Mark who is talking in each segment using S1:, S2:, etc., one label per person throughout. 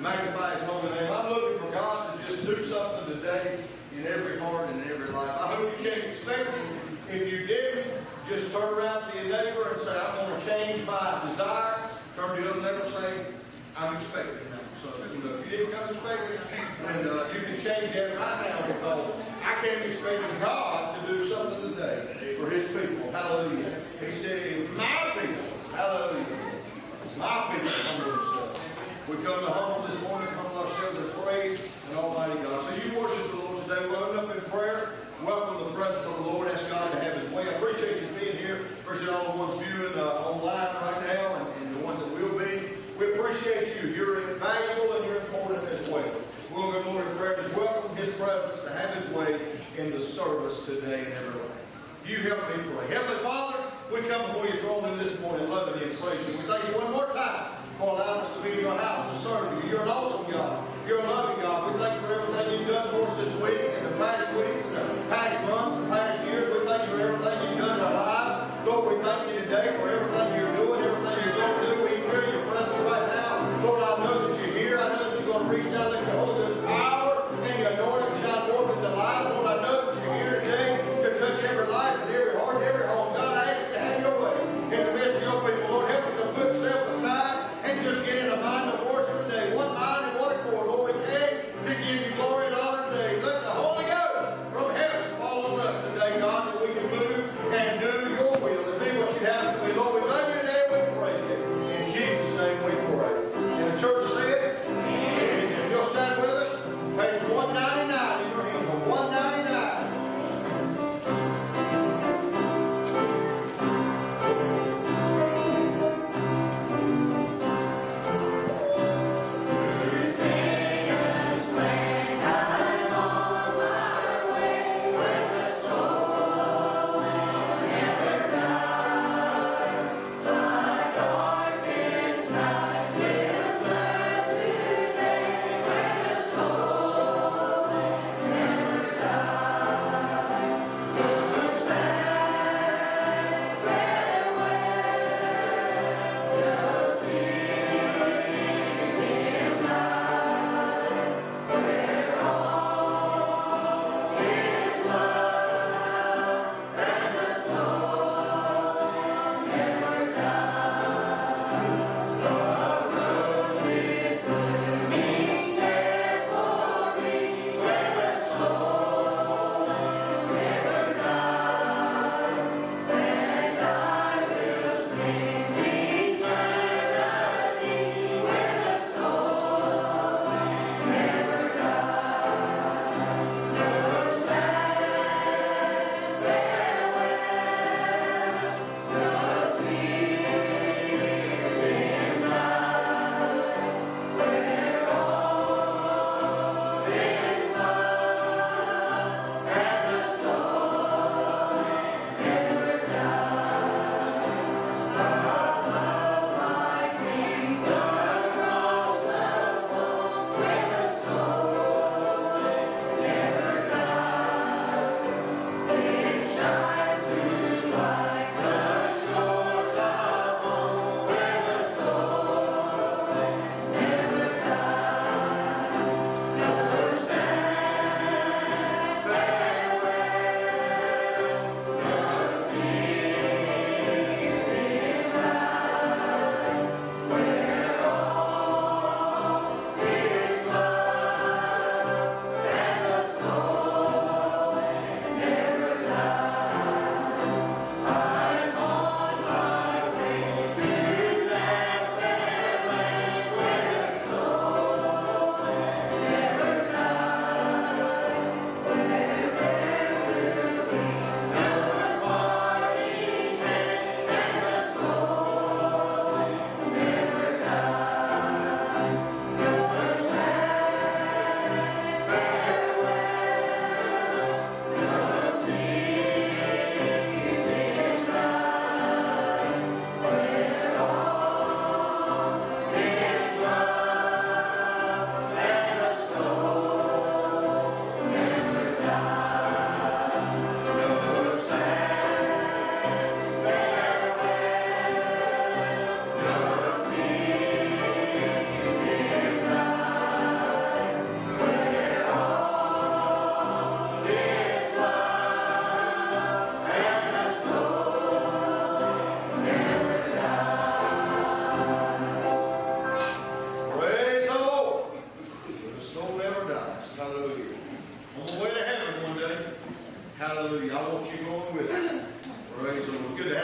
S1: magnify His holy name. I'm looking for God to just do something today in every heart and in every life. I hope you can't expect it. If you didn't, just turn around to your neighbor and say, I'm going to change my desire. Turn to the other neighbor and say, I'm expecting that. So, if you didn't come expecting, and you can change that right now, because I came expecting God to do something today for His people. Hallelujah. He said, my people, hallelujah, my people humble themselves. We come to humble this morning, humble ourselves in praise and Almighty God. So you worship the Lord today. We'll open up in prayer. Welcome the presence of the Lord. Ask God to have His way. I appreciate you being here. Appreciate all the ones viewing online right now and the ones that will be. We appreciate you. You're valuable and you're important as well. We'll go more in prayer. Just welcome His presence to have His way in the service today and every way. You help me pray. Heavenly Father, we come before your throne in this morning, loving you and praising you. We thank you one more time for allowing us to be in your house to serve you. You're an awesome God. You're a loving God. We thank you for everything you've done for us this week, and the past weeks, and the past months, and past years. We thank you for everything you've done in our lives. Lord, we thank you today for everything you're doing, everything you're going to do. We feel your presence right now. Lord, I know that you're here. I know that you're going to reach down, let your Holy Ghost power and your anointing shine forth in the lives. Lord, I know that you're here today to touch every life and every heart and every home. God, I ask you to have your way in the midst of your people. Lord, help us to put self aside and just get in a mind of worship today. One mind and one accord. Lord, we thank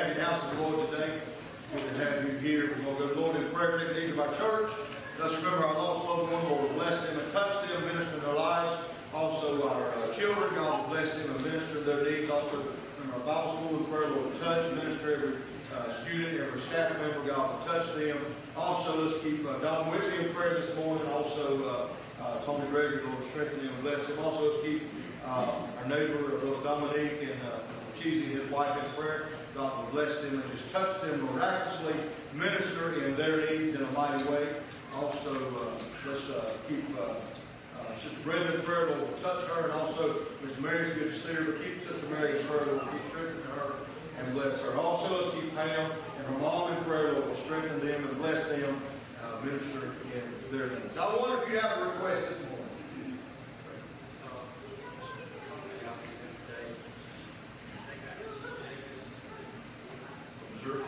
S1: have you in the house of the Lord today. Good to have you here. We're going to go to Lord in prayer, take the needs of our church. Let's remember our lost loved one. Lord, bless them and touch them, minister in their lives. Also our children, God will bless them and minister their needs. Also from our Bible school and prayer, Lord, touch, minister every student, every staff member, God will touch them. Also, let's keep Don Whitley in prayer this morning. Also, Tony Gregory, Lord, strengthen him and bless him. Also, let's keep our neighbor, Brother Dominique, and Cheesy and his wife in prayer. God will bless them and just touch them miraculously, minister in their needs in a mighty way. Also, let's keep Sister Brenda in prayer, Lord, will touch her. And also, Miss Mary's good to see her, but keep Sister Mary in prayer, Lord, keep strengthening her and bless her. Also, let's keep Pam and her mom in prayer, Lord, will strengthen them and bless them, minister in their needs. I wonder if you have a request this morning. Sure.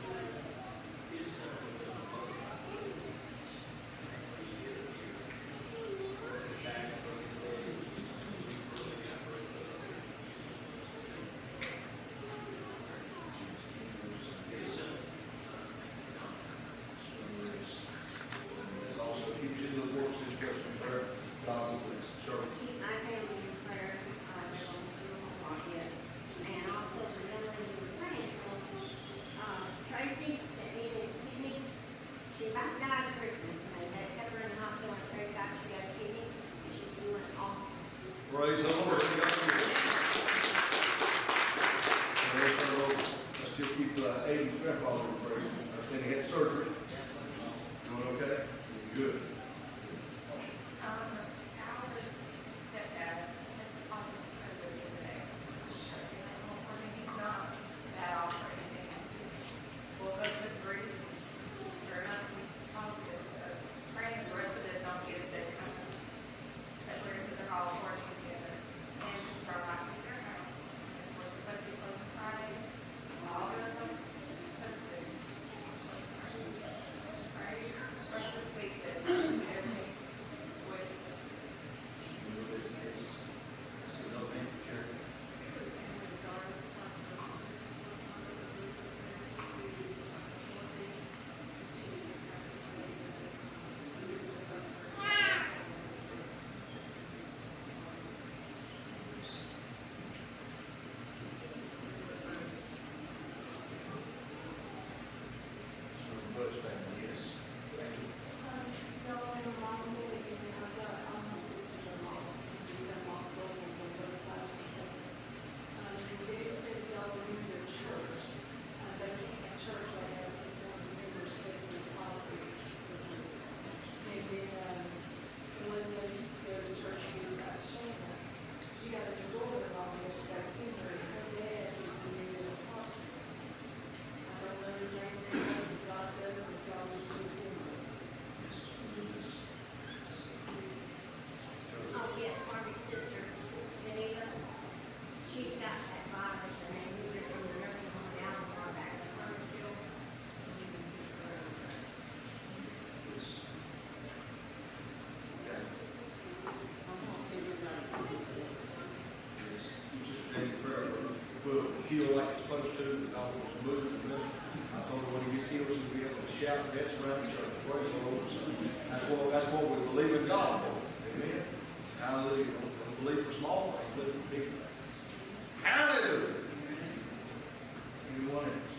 S1: Praise the Lord. Let's still keep Aiden's grandfather in prayer. I understand he had surgery. Doing okay? Good. Heal like it's supposed to, and God wants to move in this. I told her when he gets healed, she'll be able to shout and dance around the church. Praise the Lord. So that's what we believe in God for. Amen. Hallelujah. Don't believe for small things, believe for big things. Hallelujah. Anyone else?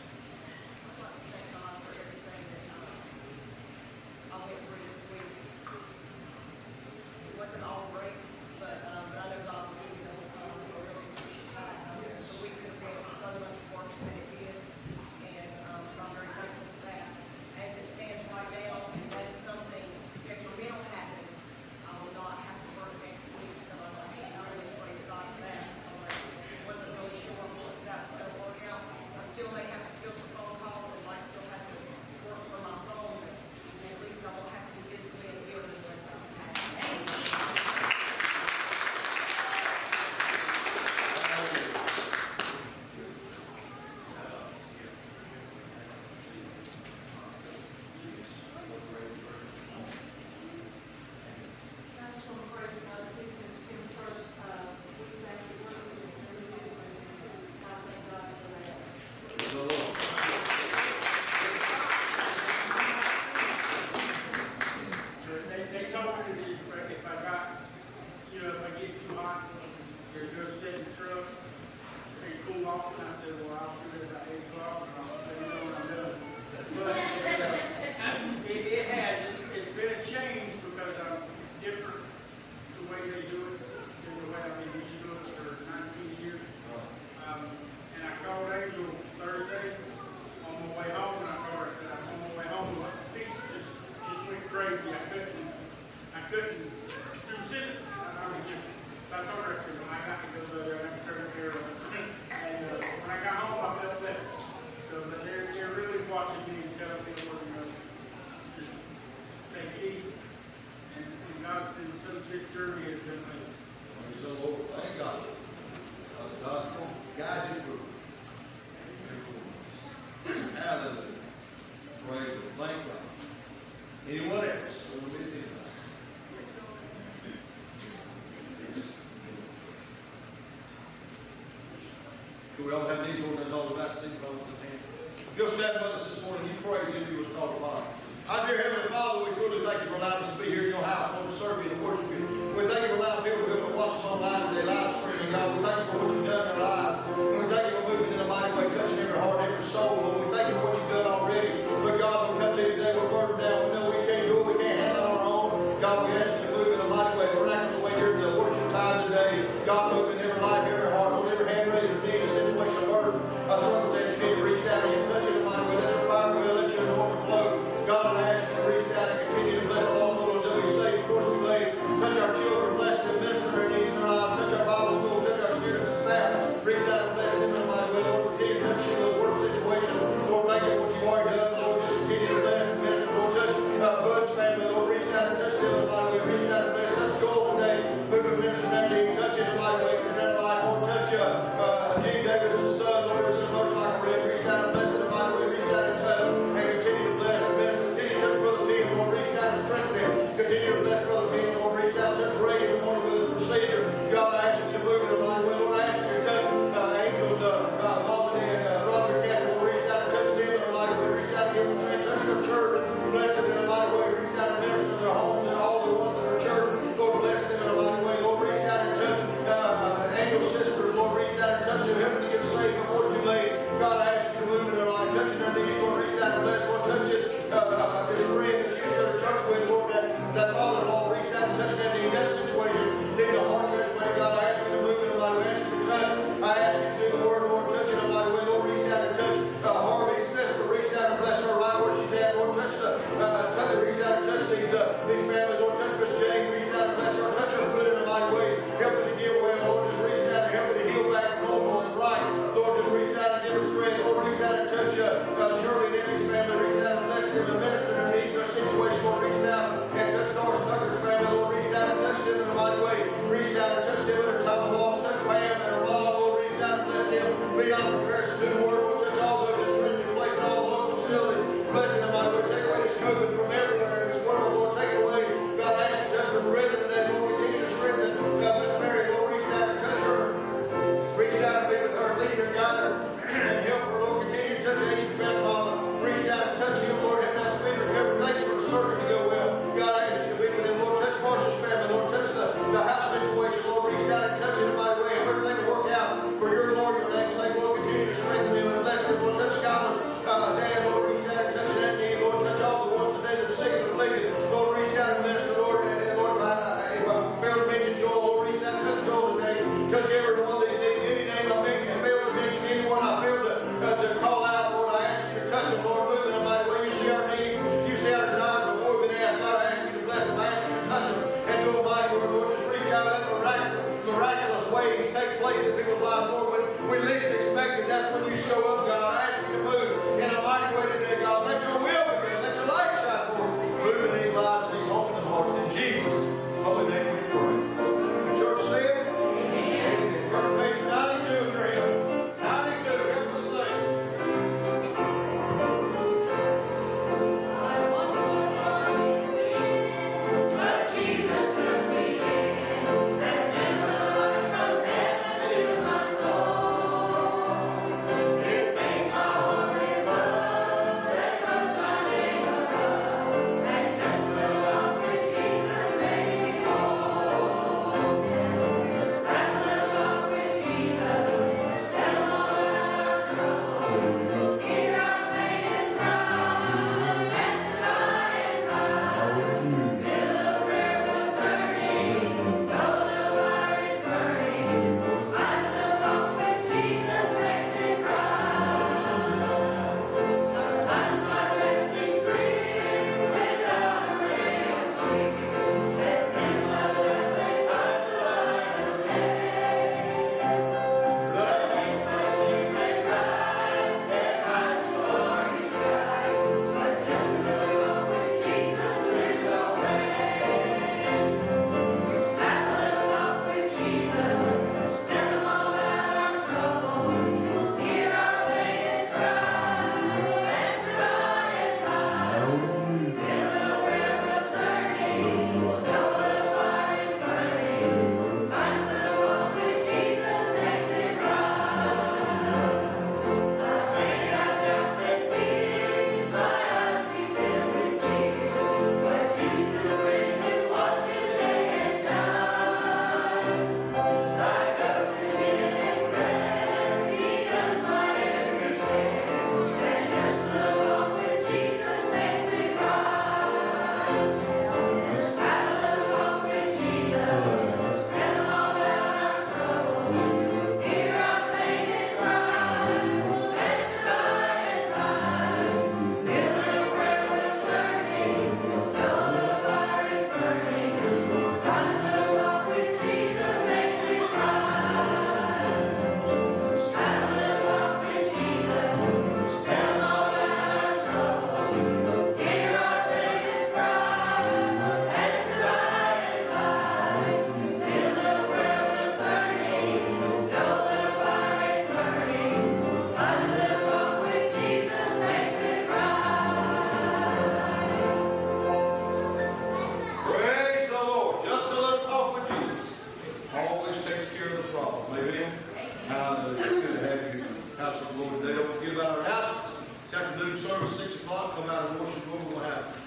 S2: It wasn't all great, but I know God will give you the whole time, so I really appreciate that. So we could have been so much worse than it did, and so I'm very thankful for that. As it stands right now, and that's something detrimental happens, I will not have to work next week, so I'm like, I really praise God for that. I wasn't really sure what that's going to work out. I still may have to filter phone calls, and I still have to work from my phone, but at least I won't have to be physically in the building unless something happens.
S1: Praise the Lord. Hallelujah. Praise the Lord. Thank God. Anyone else? Let me see that. Should we all have these ordinances all about the city hall in hand? If you'll stand with us this morning, you praise him who was called upon. Our dear Heavenly Father, we truly thank you for allowing us to be here in your house, Lord, to serve you and to worship you. We thank you for allowing people to be able to watch us online today, live streaming, God. We thank you for what you've done in our lives. And we thank you for moving in a mighty way, touching every heart, every soul, Lord. We thank you for what you've done already. But God, we come to you today with a burden down. We know we can't do it, we can't handle it on our own. God, we ask you to move in a mighty way, miraculous way during the worship time today. God, move in every life, every heart, Lord, every hand raised or need, a situation, a burden, a circumstance you need to reach down and touch it in a mighty way. Let your power will, let your anointing flow. God, I ask you to reach down and continue to bless all those that we say before it's too late. Touch our children, bless them, minister their needs in their lives. Touch our Bible school, touch our students and staff. Reach down and bless them.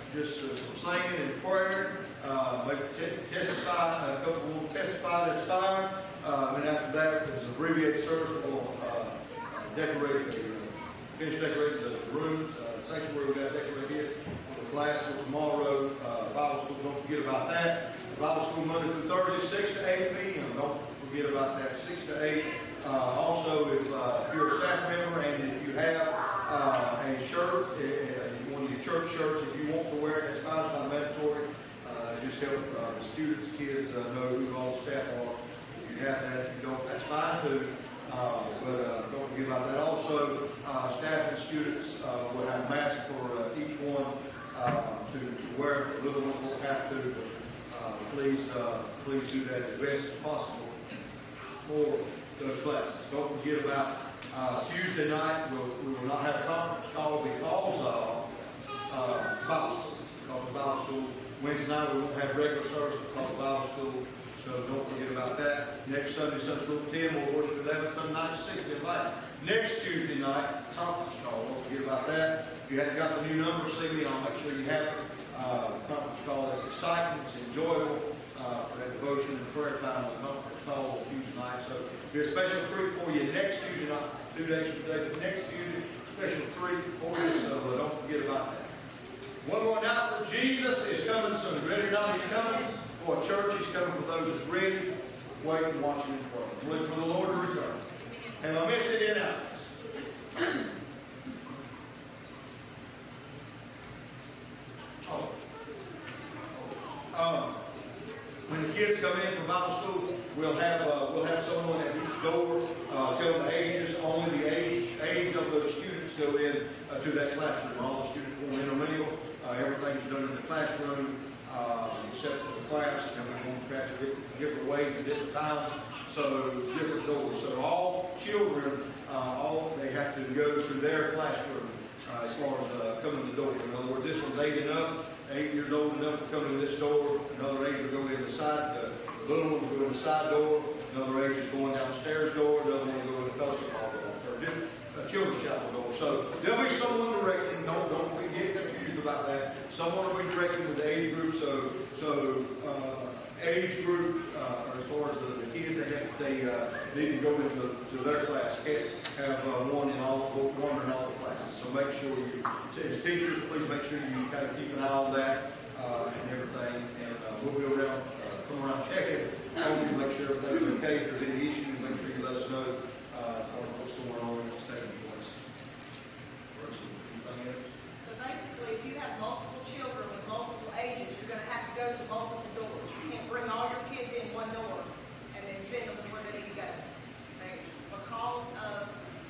S1: just some singing and prayer. Maybe testify, a couple will testify this time. And after that, there's an abbreviated service. We'll finish decorating the rooms, sanctuary. We're going to decorate it for the class for tomorrow. Bible school, don't forget about that. Bible school Monday through Thursday, 6 to 8 p.m. Don't forget about that, 6 to 8. Also, if you're a staff member and if you have a shirt, one of your church shirts, if you want to wear it, it's fine, it's not mandatory. Just help the students, kids know who all the staff are. If you have that, if you don't, that's fine too. But don't forget about that. Also, staff and students will have masks for each one to wear. The little ones won't have to. But please do that as best as possible for those classes. Don't forget about Tuesday night. We will not have a conference call because of Bible school. Because of Bible school. Wednesday night we won't have regular service because of Bible school. So don't forget about that. Next Sunday, Sunday school 10, we'll worship 11, Sunday night 6, invite. Next Tuesday night, conference call. Don't forget about that. If you haven't got the new number, see me. I'll make sure you have it. Conference call that's exciting, it's enjoyable. For that devotion and prayer time with the conference call on Tuesday night. So be a special treat for you next Tuesday night, 2 days from today, but next Tuesday, special treat for you. So don't forget about that. One more announcement. Jesus is coming soon. Ready or not, he's coming. For a church, he's coming for those that's ready, waiting, watching, and praying. Waiting for the Lord to return. Have I missed any announcements? When the kids come in for Bible school, we'll have someone at each door tell them the ages. Only the age of those students go in to that classroom. All the students will intermingle. Everything's done in the classroom. Except for the class, and we're going to practice different ways and different times, so different doors. So all children, they have to go to their classroom as far as coming to the door. In other words, this one's 8 and up, 8 years old enough to come to this door. Another age will go in the side. The little ones go in the side door. Another age is going down the stairs door. Another one will go in the fellowship hall door. Or different children's chapel door. So there'll be someone directing. Don't get confused about that. Someone will be directing with the age group. So age groups, as far as the kids, they need to go into their class. Can't have one in all the classes. So make sure you, as teachers, please make sure you kind of keep an eye on that and everything. And we'll be around, come around, check it, make sure everything's okay. If there's any issues, make sure you let us know as far as what's going on and what's taking place. Anything else?
S2: So basically, if you have multiple children with multiple ages, you're going to have to go to multiple doors. You can't bring all your kids in one door and then send them to where they need to go. Okay? Because of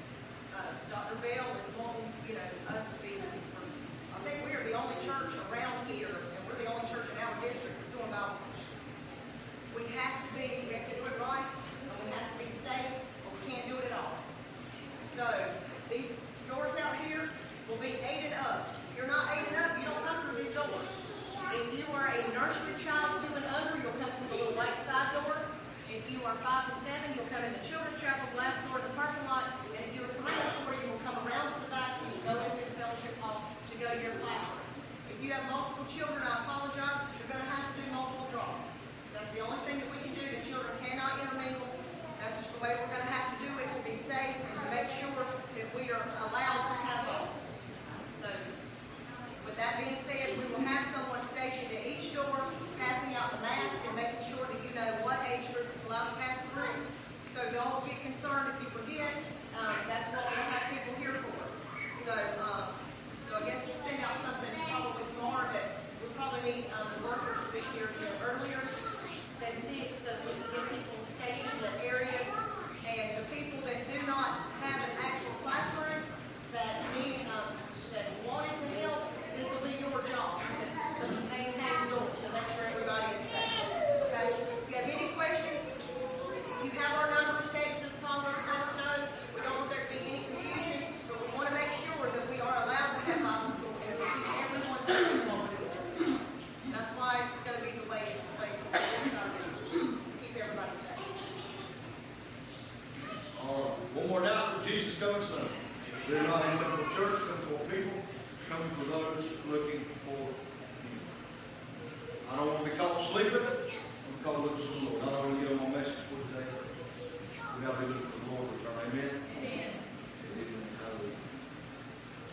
S2: Dr. Bell is wanting, us to be, I think we are the only church around here, and we're the only church in our district that's doing Bible school. We have to do it right, and we have to be safe, or we can't do it at all. So these doors out here will be 8 and up. If you're not 8 and up, you don't come through these doors. If you are a nursery child 2 and under, you'll come through the little white side door. If you are 5 to 7, you'll come in the children's chapel glass door in the parking lot. And if you're 3 or 4, you will come around to the back and you go into the fellowship hall to go to your classroom. If you have multiple children, I apologize, but you're going to have to do multiple draws. That's the only thing that we can do. The children cannot intermingle. That's just the way we're going to have to do it to be safe and to make sure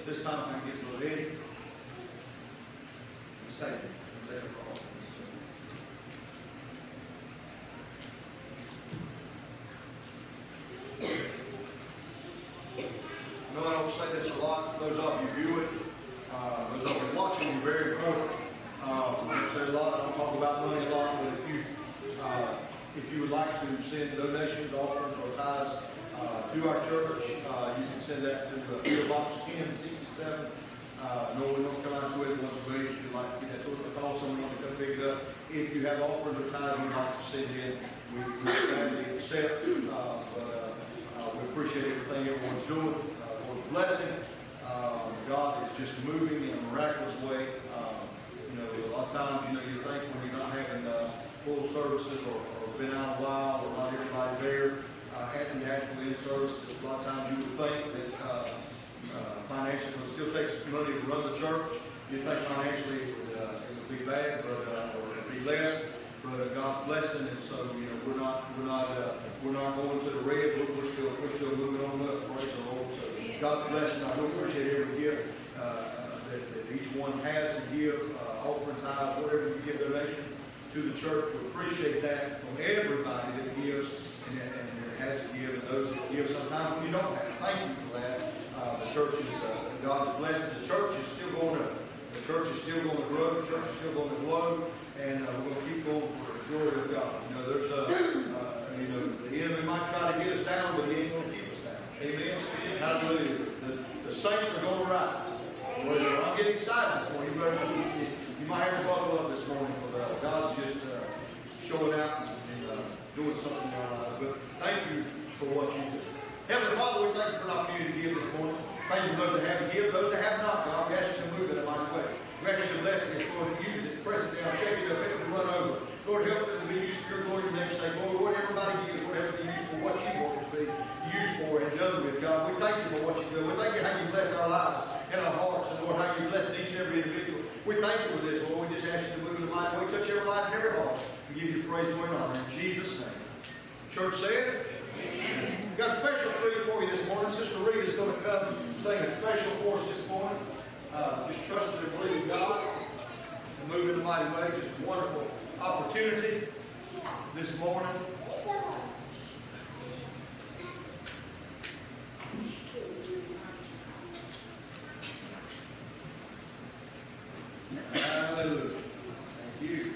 S1: This time I get to the end. Mistake. I know I don't say this a lot. Those of you view it, those of you watching, you're very important. I say a lot. I don't talk about money a lot, but if you would like to send donations, offerings, or tithes to our church, you can send that to PO Box 1067, Norwood, North Carolina 28128. If you'd like to get that to us, call someone to come pick it up. If you have offerings or tithes you'd like to send in, we gladly accept. We appreciate everything everyone's doing. Lord's blessing. God is just moving in a miraculous way. A lot of times, you think when you're not having full services or been out a while or not everybody there at the actual in-service, a lot of times you would think that financially it still takes money to run the church. You'd think financially it would be bad, or it would be less. But God's blessing, and so we're not going to the red. We're still moving on up. Praise the Lord. So God's blessing. I do appreciate every gift that each one has to give, offering tithes, whatever you give donation to the church. We appreciate that from everybody that gives and has to give, and those that give sometimes when you don't have. Thank you for that. The church is God's blessing. The church is still going up. The church is still going to grow. The church is still going to glow. And we're going to keep going for the glory of God. There's the enemy might try to get us down, but he ain't going to keep us down. Amen. Hallelujah. The saints are going to rise. I'm getting excited this morning. You might have to buckle up this morning, but God's just showing out and doing something in our lives. But thank you for what you do. Heavenly Father, we thank you for an opportunity to give this morning. Thank you for those that have to give, those that have not. God, we ask you to move in a mighty way. We ask you to bless this, Lord, and use it, press it down, shake it up, help it to run over. Lord, help it to be used for your glory and name. Say, Lord, what everybody gives, whatever it be used for, what you want it to be used for and done with, God. We thank you for what you do. We thank you how you bless our lives and our hearts, and Lord, how you bless each and every individual. We thank you for this, Lord. We just ask you to move in the mighty way, touch every life and every heart. We give you praise, glory, and honor in Jesus' name. Church said, amen. We've got a special treat for you this morning. Sister Rita is going to come and sing a special for us this morning. Just trusting and believing God to move in a mighty way. Just a wonderful opportunity this morning. Hallelujah. Thank you.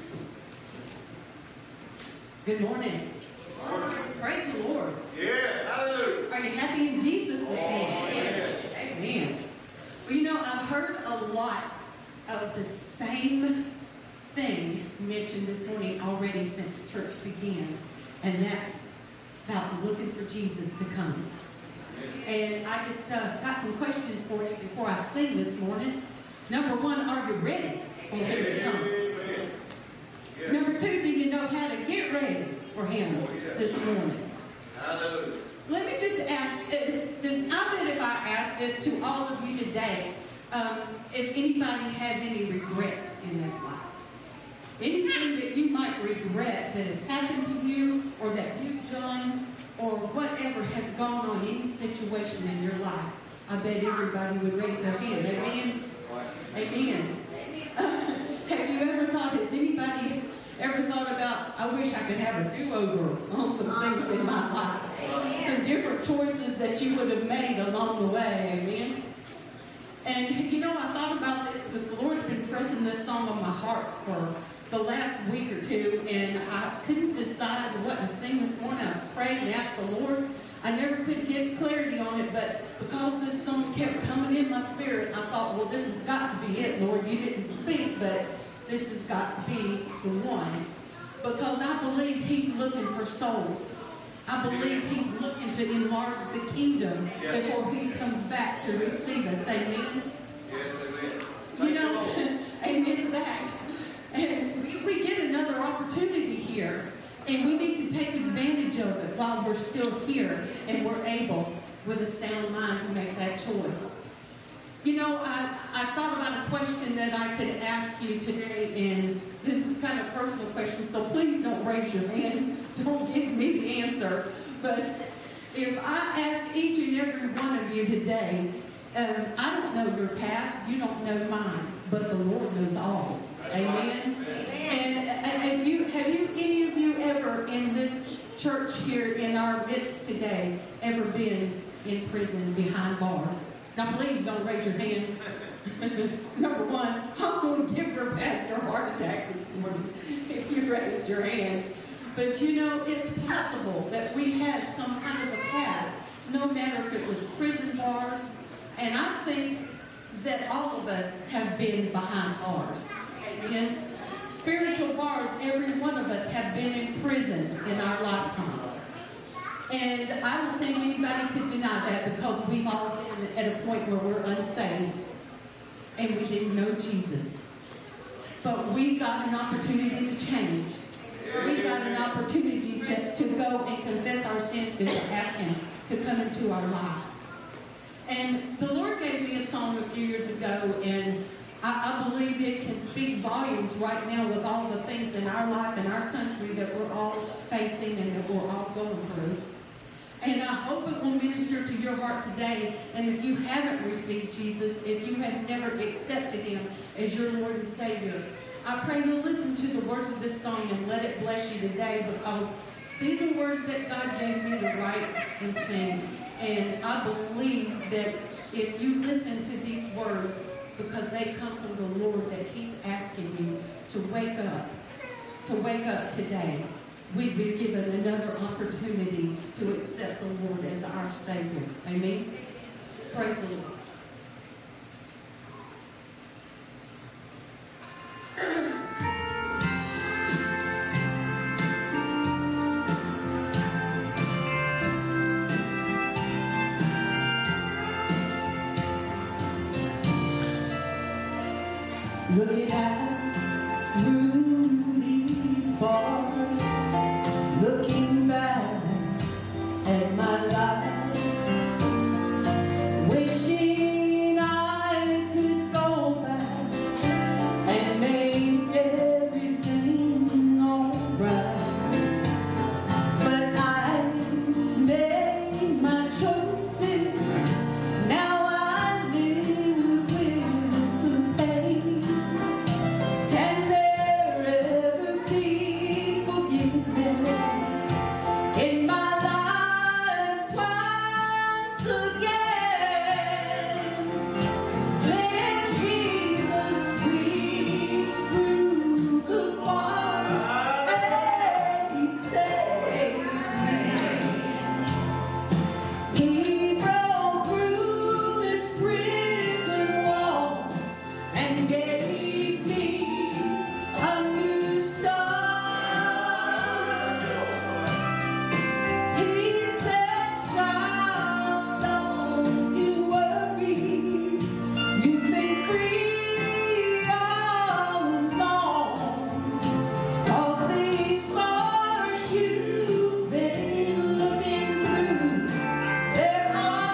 S3: Good morning. Praise the Lord.
S1: Yes, hallelujah.
S3: Are you happy in Jesus this morning? Amen. Well, I've heard a lot of the same thing mentioned this morning already since church began, and that's about looking for Jesus to come. And I just got some questions for you before I sing this morning. Number one, are you ready for him to come? Yes. Number two, do you know how to get ready for him this morning?
S1: Hallelujah.
S3: Let me just ask, I bet if I ask this to all of you today, if anybody has any regrets in this life. Anything that you might regret that has happened to you or that you've done or whatever has gone on, any situation in your life, I bet everybody would raise their hand. Amen? Amen. Have you ever thought, has anybody ever thought about, I wish I could have a do-over on some things in my life? Some different choices that you would have made along the way. Amen? And, I thought about this because the Lord's been pressing this song on my heart for the last week or two, and I couldn't decide what to sing this morning. I prayed and asked the Lord. I never could get clarity on it, but because this song kept coming in my spirit, I thought, well, this has got to be it, Lord. You didn't speak, but this has got to be the one. Because I believe he's looking for souls. I believe he's looking to enlarge the kingdom before he comes back to receive us. Amen?
S1: Yes, amen.
S3: Amen to that. And we get another opportunity here, and we need to take advantage of it while we're still here and we're able, with a sound mind, to make that choice. I thought about a question that I could ask you today, and this is kind of a personal question, so please don't raise your hand. Don't give me the answer. But if I ask each and every one of you today, I don't don't know your past. You don't know mine. But the Lord knows all. Amen? And have any of you ever in this church here in our midst today ever been in prison behind bars? Now, please don't raise your hand. Number one, I'm going to give your pastor a heart attack this morning if you raise your hand. But you know, it's possible that we had some kind of a past, no matter if it was prison bars. And I think that all of us have been behind bars. Amen. Spiritual bars, every one of us have been imprisoned in our lifetime. And I don't think anybody could deny that, because we've all been at a point where we're unsaved and we didn't know Jesus. But we got an opportunity to change. We got an opportunity to go and confess our sins and to ask Him to come into our life. And the Lord gave me a song a few years ago, and I believe it can speak volumes right now with all the things in our life and our country that we're all facing and that we're all going through. And I hope it will minister to your heart today. And if you haven't received Jesus, if you have never accepted Him as your Lord and Savior, I pray you'll listen to the words of this song and let it bless you today, because these are words that God gave me to write and sing. And I believe that if you listen to these words, because they come from the Lord, that He's asking you to wake up today. We've been given another opportunity to accept the Lord as our Savior. Amen? Praise the Lord. Looking out through these bars, looking back at my life, wishing I could go back and make everything alright. But I made my choices. Now I live with the pain. Can there ever be forgiveness in my life once again? Then Jesus reached through the bars and He saved me. He broke through this prison wall and gave me a new start. He said, child, don't you worry. You've been free all along. All these bars you've been looking through, they're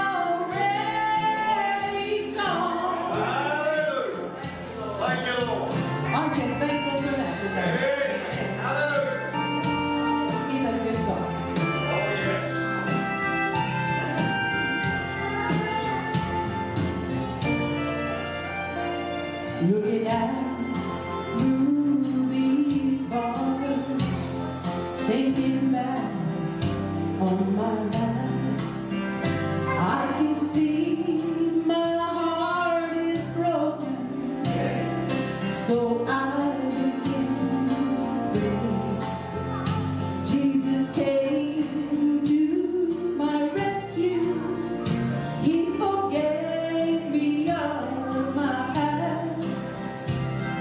S3: already gone.
S1: Hallelujah. Thank you, Lord.
S3: Aren't you thankful for that today?
S1: Hey, hallelujah.
S3: He's a good God.
S1: Oh, yes.
S3: Looking out through these bars, thinking back on my life, I can see my heart is broken, so I begin to believe Jesus came to my rescue. He forgave me of my past.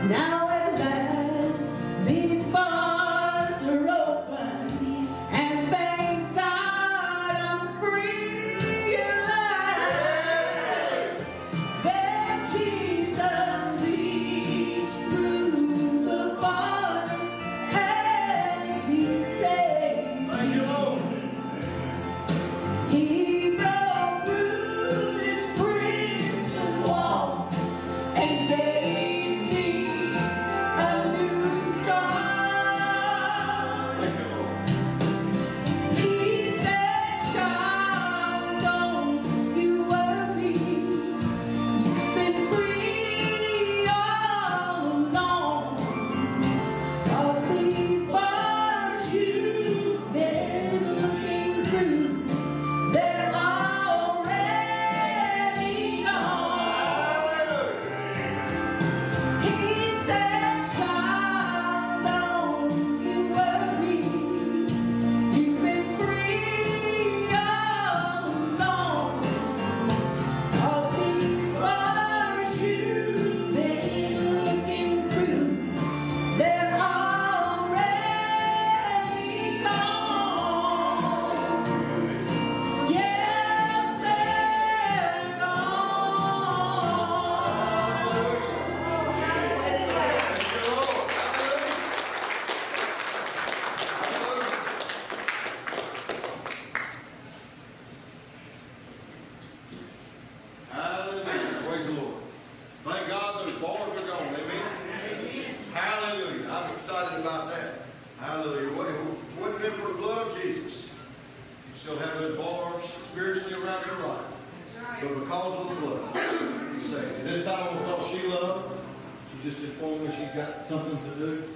S1: excited about that. Hallelujah. If it wouldn't have been for the blood of Jesus, you still have those bars spiritually around your life.
S3: That's right.
S1: But because of the blood, you're saved. This time I'm going to call Sheila up. She just informed me she's got something to do.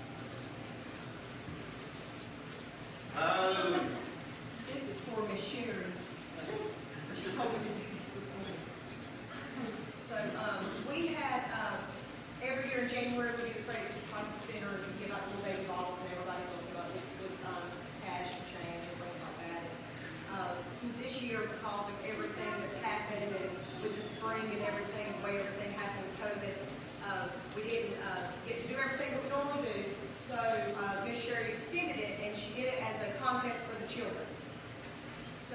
S1: Hallelujah.
S2: This is for Miss Sherry. She told me to do this morning. So we had, every year in January, we do the Pregnancy Crisis Center, and we give out little baby bottles, and everybody goes up with cash and change and things like that. This year, because of everything that's happened, and with the spring and everything, the way everything happened with COVID, we didn't get to do everything that we normally do. So Miss Sherry extended it, and she did it as a contest for the children. So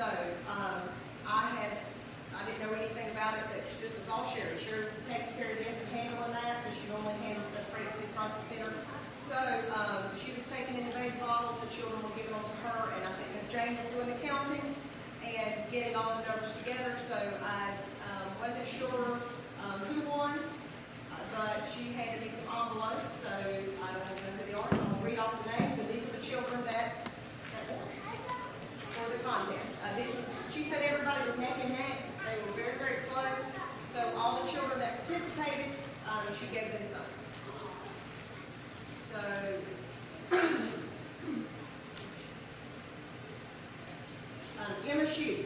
S2: I didn't know anything about it, but this was all Sherry. Sherry was taking care of this and handling that, because she normally handles the Pregnancy Crisis Center. So she was taking in the baby bottles, the children were giving them to her, and I think Miss Jane was doing the counting and getting all the numbers together. So I wasn't sure who won. But she handed me some envelopes, so I don't know who they are, so I'm going to read off the names, and these are the children that won for the contest. She said everybody was neck and neck. They were very, very close. So all the children that participated, she gave them something. So, Emma Shue.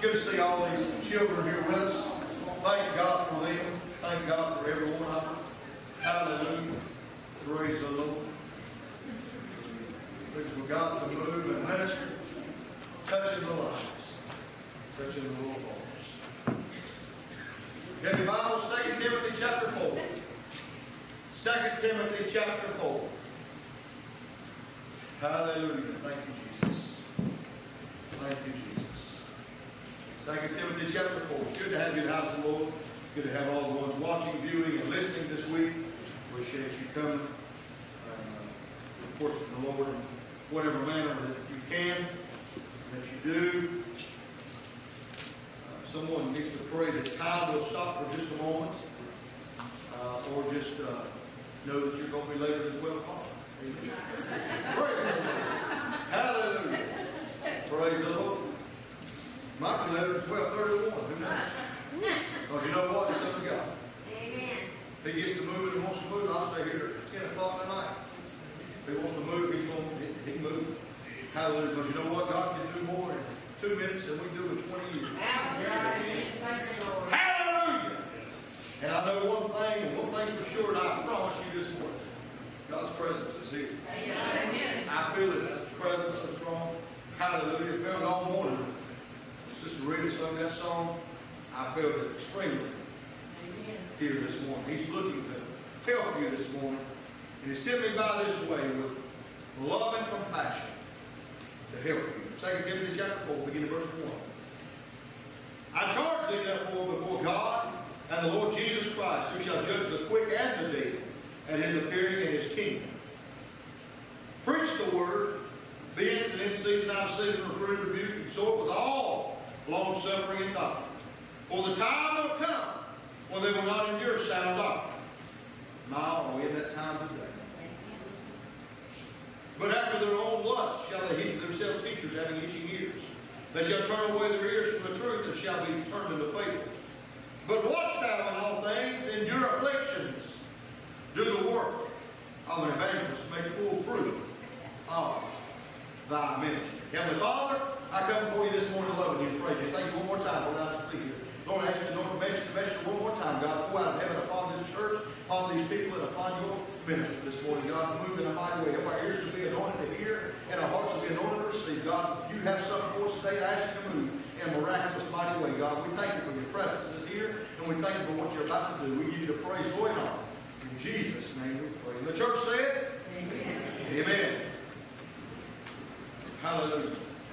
S1: good to see all these children here with us. Thank God for them. Thank God for every one of them. Hallelujah. Praise the Lord. For God to move and minister, touching the lives, touching the little hearts. Get your Bible, 2 Timothy chapter 4. 2 Timothy chapter 4. Hallelujah. Thank you, Jesus. Thank you, Jesus. 2 Timothy chapter 4. It's good to have you in the house of the Lord. Good to have all the ones watching, viewing, and listening this week. Appreciate you coming. Of course, to the Lord in whatever manner that you can, that you do. Someone needs to pray that time will stop for just a moment. Or just know that you're going to be later than 12 o'clock. Amen. Praise the Lord. Hallelujah. Praise the Lord. Might be later than 12:31. Who knows? Because you know what? It's up to God.
S2: Amen.
S1: If He gets to move and wants to move, I'll stay here at 10 o'clock tonight. If He wants to move, He can move. Hallelujah. Because you know what? God can do more in 2 minutes than we do in 20 years. Hallelujah. And I know one thing, and one thing's for sure, and I promise you this morning, God's presence is here. I feel His presence so strong. Hallelujah. I felt it all morning. Sister Rita sung that song. I felt it extremely here this morning. He's looking to help you this morning. And He's sent me by this way with love and compassion to help you. 2 Timothy chapter 4, beginning verse 1. I charge thee therefore before God and the Lord Jesus Christ, who shall judge the quick and the dead at His appearing in His kingdom. Preach the word, be instant in season, out of season, reprove, rebuke, exhort with all long-suffering and doctrine. For the time will come when they will not endure sound doctrine. Now, are we in that time today? But after their own lust shall they heap themselves teachers having itching ears. They shall turn away their ears from the truth and shall be turned into fables. But watch thou in all things, endure afflictions, do the work of an evangelist, make full proof of thy ministry. Heavenly Father, I come before you this morning loving you and praise you. Thank you one more time for allowing us to be here. Lord, I ask you to anoint the message one more time, God. Pour out of heaven upon this church, upon these people, and upon your ministry this morning, God. Move in a mighty way. Help our ears to be anointed to hear, and our hearts to be anointed to receive. God, you have something for us today, and I ask you to move in a miraculous, mighty way. God, we thank you for your presence is here, and we thank you for what you're about to do. We give you the praise, glory, and honor. In Jesus' name we pray. And the church said, Amen. Amen. Hallelujah.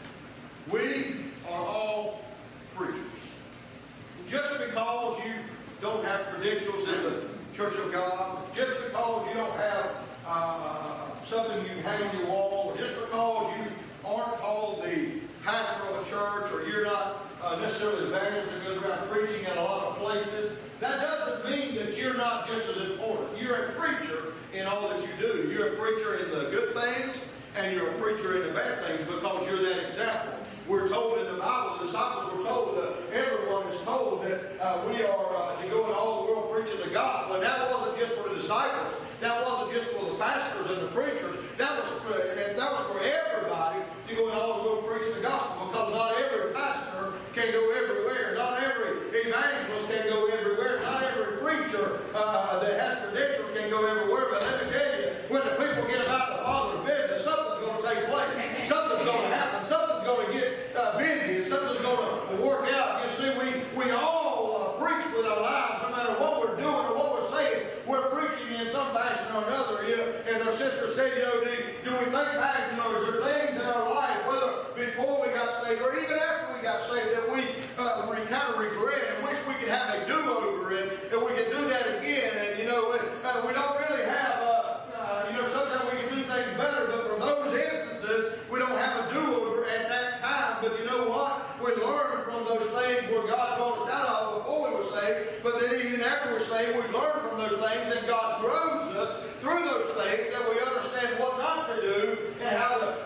S1: We are all preachers. Just because you don't have credentials in the Church of God, just because you don't have something you can hang on your wall, or just because you aren't called the pastor of a church, or you're not necessarily the evangelist that goes around preaching at a lot of places, that doesn't mean that you're not just as important. You're a preacher in all that you do. You're a preacher in the good things, and you're a preacher in the bad things because you're that example. We're told in the Bible, the disciples were told, everyone is told that we are to go into all the world preaching the gospel. And that wasn't just for the disciples. That wasn't just for the pastors and the preachers. That was for everybody to go into all the world preaching the gospel, because not every pastor can go everywhere. Not every evangelist can go everywhere. Not every preacher that has credentials can go everywhere. But let me tell you, when the people get about the Father's business, something's going to take place. Something's going to happen. Something's going to get busy, and something's going to work out. You see, we all preach with our lives, no matter what we're doing or what we're saying. We're preaching in some fashion or another. You know, as our sister said, do we think back? You know, is there things in our life, whether before we got saved or even after we got saved, that we kind of regret and wish we could have a do-over, and we could do that again? And you know, we don't really have. Sometimes we can do things better, but for those instances, we don't have a do-over at that time. But you know what? We learn from those things where God brought us out of before we were saved. But then even after we're saved, we learn from those things, and God grows us through those things, that we understand what not to do and how to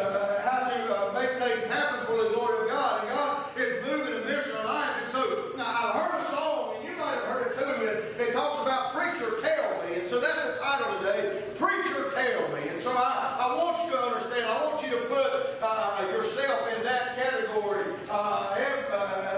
S1: make things happen for the glory of God. And God is moving and mission alive. And so now I've heard a song, and you might have heard it too. And it talks about "Preacher Tell Me," and so that's the title today. Preacher Tell Me. And so I want you to understand. I want you to put yourself in that category.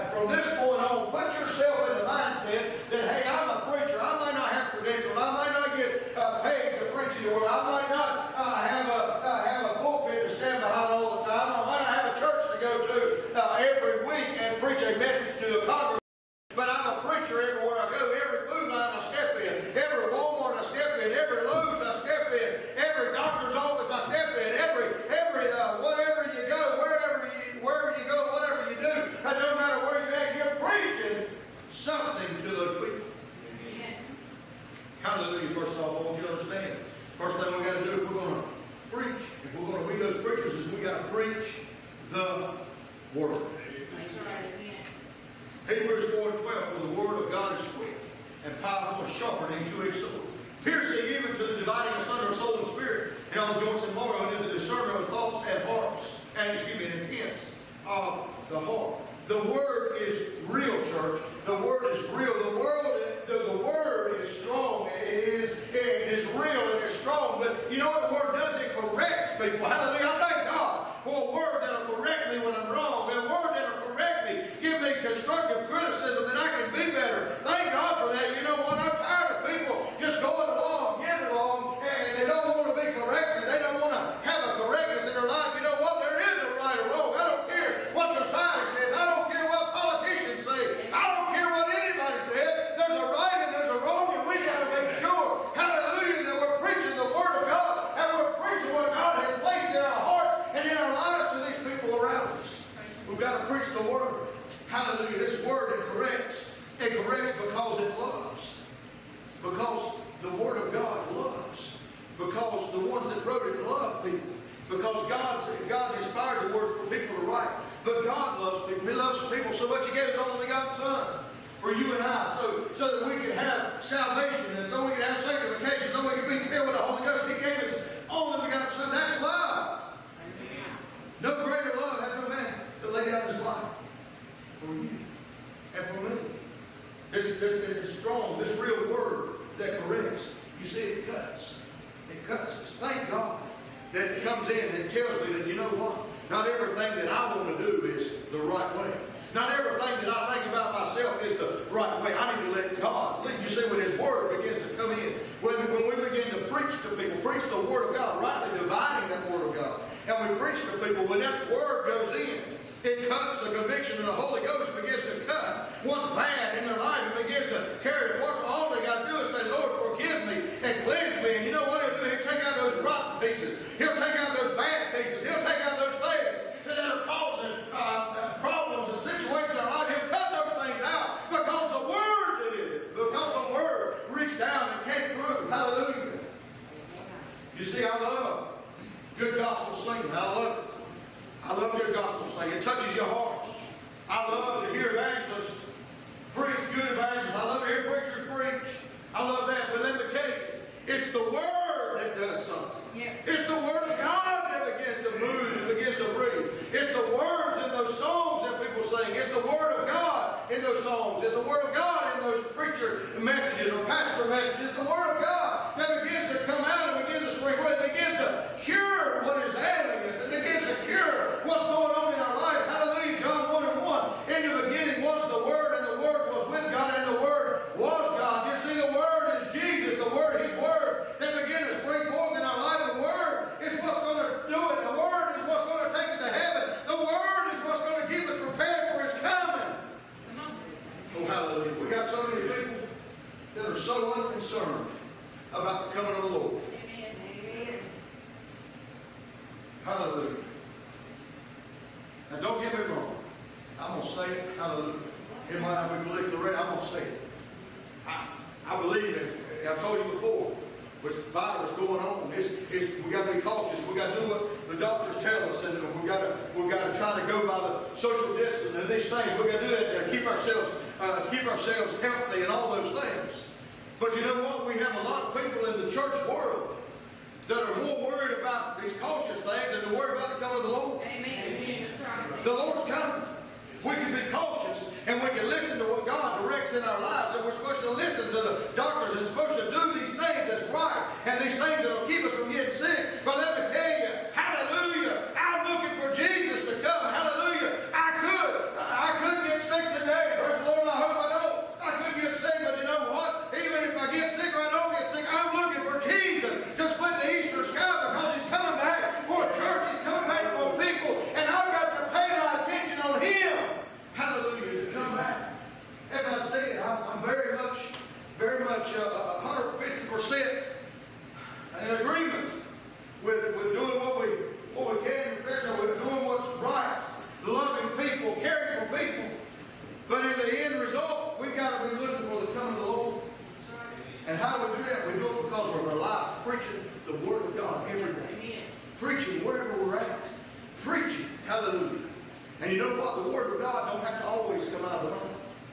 S1: Hebrews 4:12, for the word of God is quick and powerful and sharper than any two-edged sword, piercing even to the dividing asunder of soul and spirit, and all the joints and marrow, and is a discerner of thoughts and hearts, and intents of the heart. The word is real, church. The word is real. The word is strong. It is real and it's strong. But you know what the word does? It corrects people. Hallelujah. I thank God for a word that will correct me when I'm wrong. A word that will correct me, give me constructive criticism that I can be better. Thank God for that. You know what? I'm tired of people just going along, getting along, and they don't want to be corrected. They don't want to have a correctness in their life. You know what? There is a right or wrong. I don't care what society says. I don't care what politicians say. I don't care what anybody says. There's a right and there's a wrong, and we got to make sure, hallelujah, that we're preaching the Word of God, and we're preaching what God has placed in our hearts and in our lives to these people around us. We've got to preach the Word. Hallelujah. This Word, it corrects. It corrects because it loves. Because the Word of God loves. Because the ones that wrote it love people. Because God inspired the Word for people to write. But God loves people. He loves people so much He gave His only begotten Son for you and I, so that we can have salvation, and so we can have sanctification, so we can be filled with the Holy Ghost. He gave His only begotten Son. That's love. No greater love has no man to lay down his life for you and for me. This strong, this real word that corrects. You see, it cuts. It cuts us. Thank God that it comes in and it tells me that, you know what? Not everything that I want to do is the right way. Not everything that I think about myself is the right way. I need to let God lead. You see, when His Word begins to come in, when we begin to preach to people, preach the Word of God, rightly dividing that Word of God, and we preach to people, when that Word goes in, it cuts. The conviction of the Holy Ghost begins to cut what's bad in their life. It begins to tear it apart. All they got to do is say, Lord, forgive me and cleanse me. And you know what He'll do? He'll take out those rotten pieces. He'll take out those bad pieces. He'll take out those things that are causing problems and situations in our life. He'll cut those things out because the Word did it. Because the Word reached down and came through. Hallelujah. You see, I love good gospel singing. I love it. I love good gospel singing. It touches your heart. I love to hear evangelists preach, good evangelists. I love to hear preachers preach. I love that. But let me tell you, it's the Word that does something. Yes. It's the Word of God that begins to move and begins to breathe. It's the words in those songs that people sing. It's the Word of God in those songs. It's the Word of God in those preacher messages or pastor messages. It's the Word of God that begins to come out and begins to spring forth. It begins to cure what is ailing us. It begins to cure what's going on in our life. Hallelujah. John 1:1. In the beginning was the Word, and the Word was with God, and the Word was God. You see, the Word is Jesus. The Word, His Word, that begins to spring forth in our life. The Word is what's going to do it. The Word is what's going to take it to heaven. The Word is what's going to keep us prepared for His coming. Oh, hallelujah. We got so many people that are so unconcerned about the coming of the Lord. Amen. Hallelujah. Now, don't get me wrong. I'm going to say it. Hallelujah. It might not be politically right. I'm going to say it. I believe it. I've told you before. With the virus going on, we got to be cautious. We got to do what the doctors tell us, and we got to try to go by the social distance and these things. We got to do that to keep ourselves healthy and all those things. But you know what? We have a lot of people in the church world that are more worried about these cautious things than they're worried about the coming of the Lord. Amen. That's right. The Lord's coming. We can be cautious and we can listen to what God directs in our lives. And we're supposed to listen to the doctors and supposed to do these things that's right and these things that will keep us from getting sick. But let me tell you, hallelujah, I'm looking for Jesus to come. Hallelujah. I could get sick today. Praise the Lord, I hope I don't. I could get sick, but you know what? Even if I get sick or I don't get sick, I'm looking for Jesus to split the eastern sky because He's coming back for a church. He's coming back for people. And I've got to pay my attention on Him. Hallelujah, to come back. As I said, I'm very much 150% in agreement with doing what we can, with doing what's right, loving people, caring for people. But in the end result, we've got to be looking for the coming of the Lord. And how do we do that? We do it because of our lives, preaching the Word of God every day. Preaching wherever we're at. Preaching. Hallelujah. And you know what? The Word of God don't have to always come out of the mouth.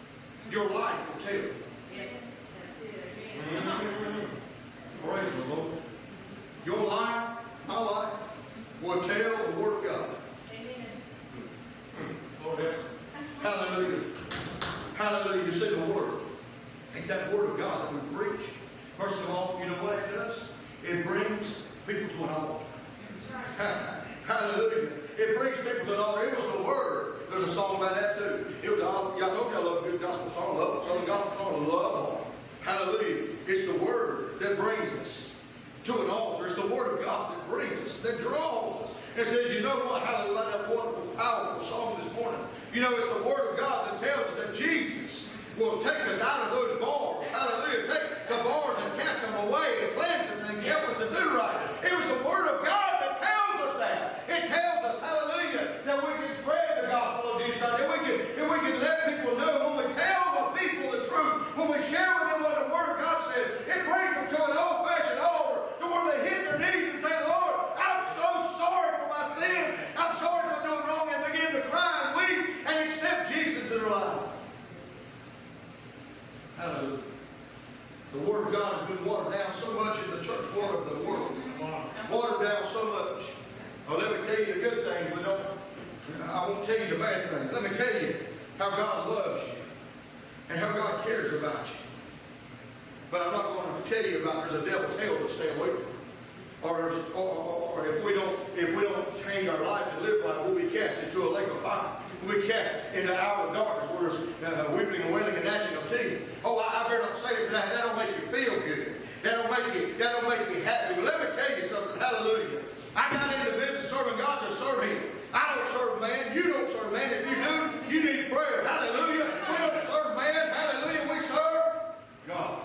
S1: Your life will tell.
S2: Yes, that's it.
S1: Praise the Lord. Your life, my life, will tell the Word of God.
S2: Amen.
S1: Lord help. Hallelujah. Hallelujah. You see the Word. It's that Word of God that we preach. First of all, you know what it does? It brings people to an altar. Hallelujah. It brings people to an altar. It was the Word. There's a song about that too. Y'all told me I love a good gospel song. I love Southern gospel song. I love them. Hallelujah. It's the Word that brings us to an altar. It's the Word of God that brings us, that draws us. It says, you know what? Hallelujah. Like that wonderful, powerful song this morning. You know, it's the Word of God that tells us that Jesus will take us out of those bars. Hallelujah. Take the bars and cast them away and cleanse us and help us to do right. It was the Word of God that tells us that. It tells us, hallelujah, that we can spread the gospel of Jesus Christ. That we can let people know when we tell the people the truth, when we share with them what the Word of God says, it brings them to an old-fashioned altar to where they hit their knees and say, Lord, I'm so sorry for my sin. I'm sorry for doing wrong, and begin to cry and weep and accept Jesus in their life. Hallelujah. The Word of God has been watered down so much in the church world of the world. Watered down so much. Oh, let me tell you the good things, but I won't tell you the bad things. Let me tell you how God loves you and how God cares about you. But I'm not going to tell you about there's a devil's hell to stay away from. Or if we don't change our life and live right, we'll be cast into a lake of fire. We'll be cast into outer darkness where there's weeping and wailing and gnashing of teeth. Oh, I better not say it for that. That don't make you feel good. That don't make you happy. But let me tell you something. Hallelujah. I got into business serving God to serve Him. I don't serve man. You don't serve man. If you do, you need prayer. Hallelujah. We don't serve man. Hallelujah. We serve God.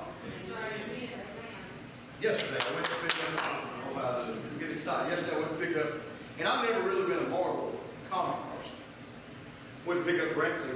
S1: Yesterday I went to pick up. Get excited. Yesterday I went to pick up, and I've never really been a Marvel comic person. Went to pick up Brantley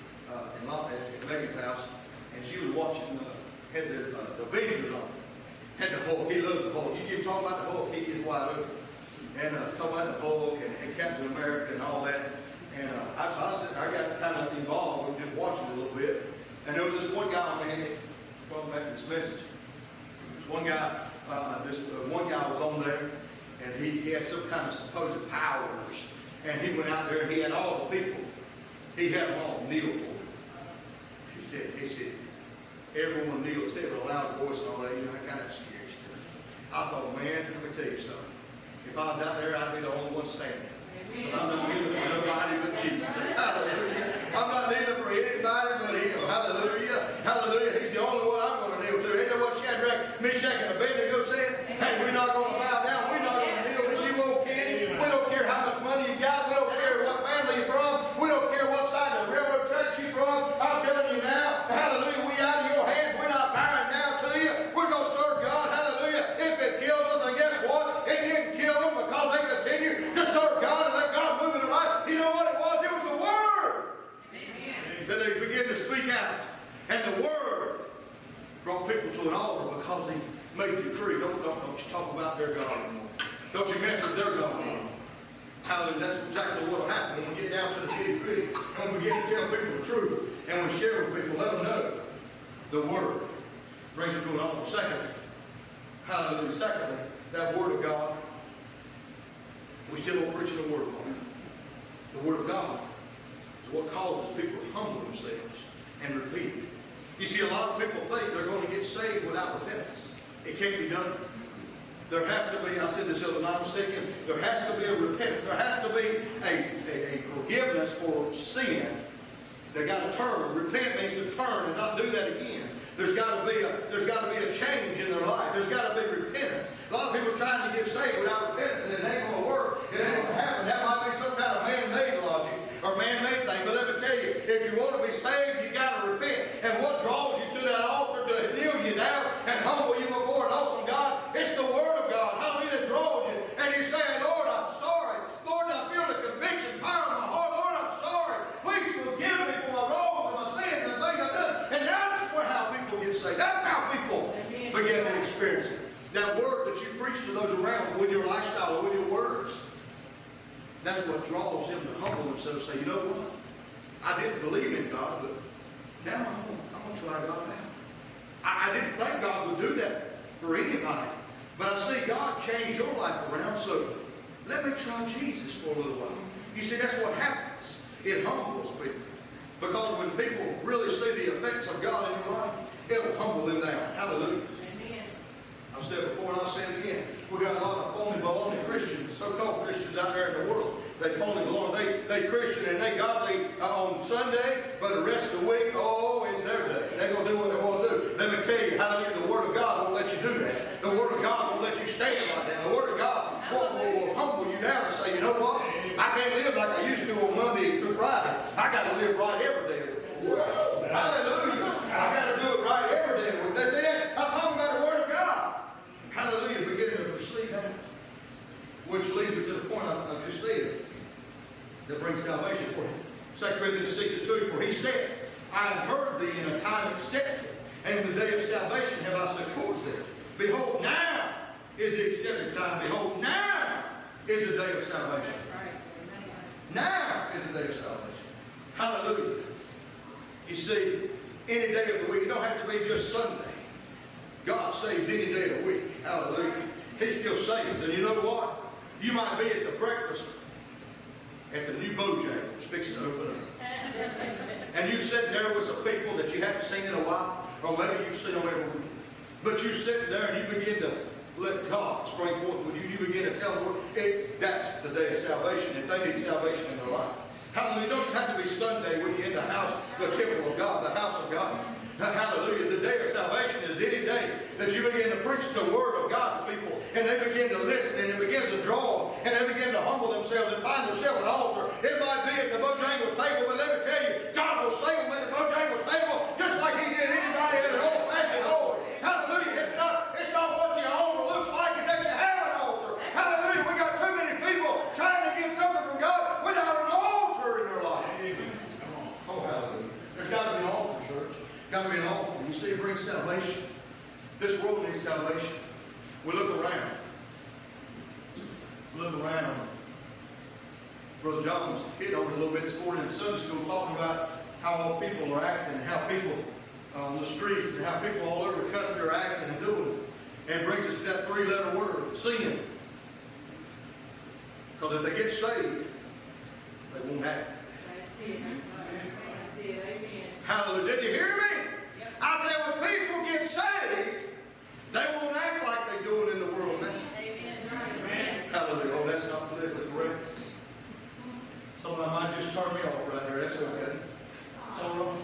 S1: at Megan's house, and she was watching, had the Avengers on. Had the Hulk. He loves the Hulk. You keep talking about the Hulk, he gets wide open. And talking about the Hulk and Captain America and all that. And I got kind of involved with just watching it a little bit. And there was this one guy on there, going back to this message. This one guy, one guy was on there, and he had some kind of supposed powers. And he went out there and he had all the people. He had them all kneel for him. He said, everyone kneel, said with a loud voice and all that. You know, that kind of scary stuff. I thought, man, let me tell you something. If I was out there, I'd be the only one standing. But I'm not kneeling for nobody but Jesus. Hallelujah. I'm not kneeling for anybody but Him. Hallelujah. Hallelujah. He's the only one I'm going to kneel to. Ain't that what Shadrach, Meshach, and Abednego said? Hey, we're not going to bow down. We're not going to kneel to you, O King. We don't care how much money you got. We don't care what family you're from. We don't care what side of the railroad tracks you're from. I'm telling you now, hallelujah, we out of your hands. We're not bowing down to you. We're going to serve God. Hallelujah. If it kills us, and guess what? It didn't kill them because they continue to serve God and let God move in their life. You know what it was? It was the Word. Amen. That they began to speak out. And the Word brought people to an altar because He made a decree. Don't you talk about their God anymore. Don't you mess with their God anymore. Hallelujah. That's exactly what will happen when we get down to the nitty-gritty. When we begin to tell people the truth. And we share with people, let them know the Word brings them to an altar. Secondly, hallelujah. Secondly, that Word of God, we still don't preach the Word of God. The Word of God is what causes people to humble themselves and repent. You see, a lot of people think they're going to get saved without repentance. It can't be done. There has to be, I said this the other night, I'm thinking, there has to be a repentance. There has to be a forgiveness for sin. They got to turn. Repent means to turn and not do that again. There's got to be a change in their life. There's got to be repentance. A lot of people are trying to get saved without repentance, and it ain't going to work. It ain't going to happen. That might be some kind of man-made logic or man-made thing. But let me tell you, if you want to be saved, you got to repent. And what draws you to that altar to kneel you down and humble you before an awesome God? It's the Word of God. Hallelujah, that draws you. And you say, Lord, I'm sorry. Lord, I feel the conviction power in my heart. Lord, I'm sorry. Please forgive me for my wrongs and my sins and the things I've done. And that's how people get saved. That's how people begin to experience it. That Word that you preach to those around with your lifestyle or with your words, that's what draws them to humble themselves and say, you know what? I didn't believe in God, but Now I'm going to try God now. I didn't think God would do that for anybody. But I see God change your life around, so let me try Jesus for a little while. You see, that's what happens. It humbles people. Because when people really see the effects of God in your life, it will humble them down. Hallelujah.
S2: Amen.
S1: I've said it before and I'll say it again. We got a lot of phony baloney Christians, so-called Christians out there in the world. They phony baloney. They Christian and they godly on Sunday, but the rest of the week, oh, it's their day. They're going to do what they want to do. Let me tell you, hallelujah, the Word of God won't let you do that. The Word of God won't let you stand like that. The Word of God will humble you down and say, you know what? I can't live like I used to on Monday through Friday. I got to live right every day. Whoa, hallelujah. I got to do it right every day. That's it. I'm talking about the Word of God. Hallelujah. Beginning to perceive that. Which leads me to the point I just said. That brings salvation for him. 2 Corinthians 6:2, for he said, I have heard thee in a time of sickness, and in the day of salvation have I succored thee. Behold, now is the accepted time. Behold, now is the day of salvation. Now is the day of salvation. Hallelujah. You see, any day of the week, it don't have to be just Sunday. God saves any day of the week. Hallelujah. He still saves. And you know what? You might be at the breakfast at the new Bojangles, fixing to open up. And you sitting there with some people that you haven't seen in a while, or maybe you've seen them every week. But you sit there and you begin to let God spring forth with you. You begin to tell the Lord, that's the day of salvation. If they need salvation in their life. Hallelujah. It don't have to be Sunday when you're in the house, the temple of God, the house of God. Hallelujah. The day of salvation is any day that you begin to preach the Word of God to people. And they begin to listen and it begins to draw them. And they begin to humble themselves and find themselves an altar. It might be at the Bojangles table, but let me tell you, God will save them at the Bojangles table just like He did anybody at an old-fashioned altar. Hallelujah. It's not what you own looks like, it's that you have an altar. Hallelujah. We got too many people trying to get something from God without an altar in their life. Oh, hallelujah. There's got to be an altar, church. Got to be an altar. You see, it brings salvation. This world needs salvation. We look around. Brother John's hit on it a little bit this morning in Sunday school, talking about how all people are acting, and how people on the streets, and how people all over the country are acting and doing it. And brings us to that three-letter word, sin. Because if they get saved, they won't act. Hallelujah. Did you hear me? Yep. I said when people get saved, they won't act like they're doing in the world now. Amen. Hallelujah. Oh, that's not politically correct. Some of them might just turn me off right there. That's okay. It's all right.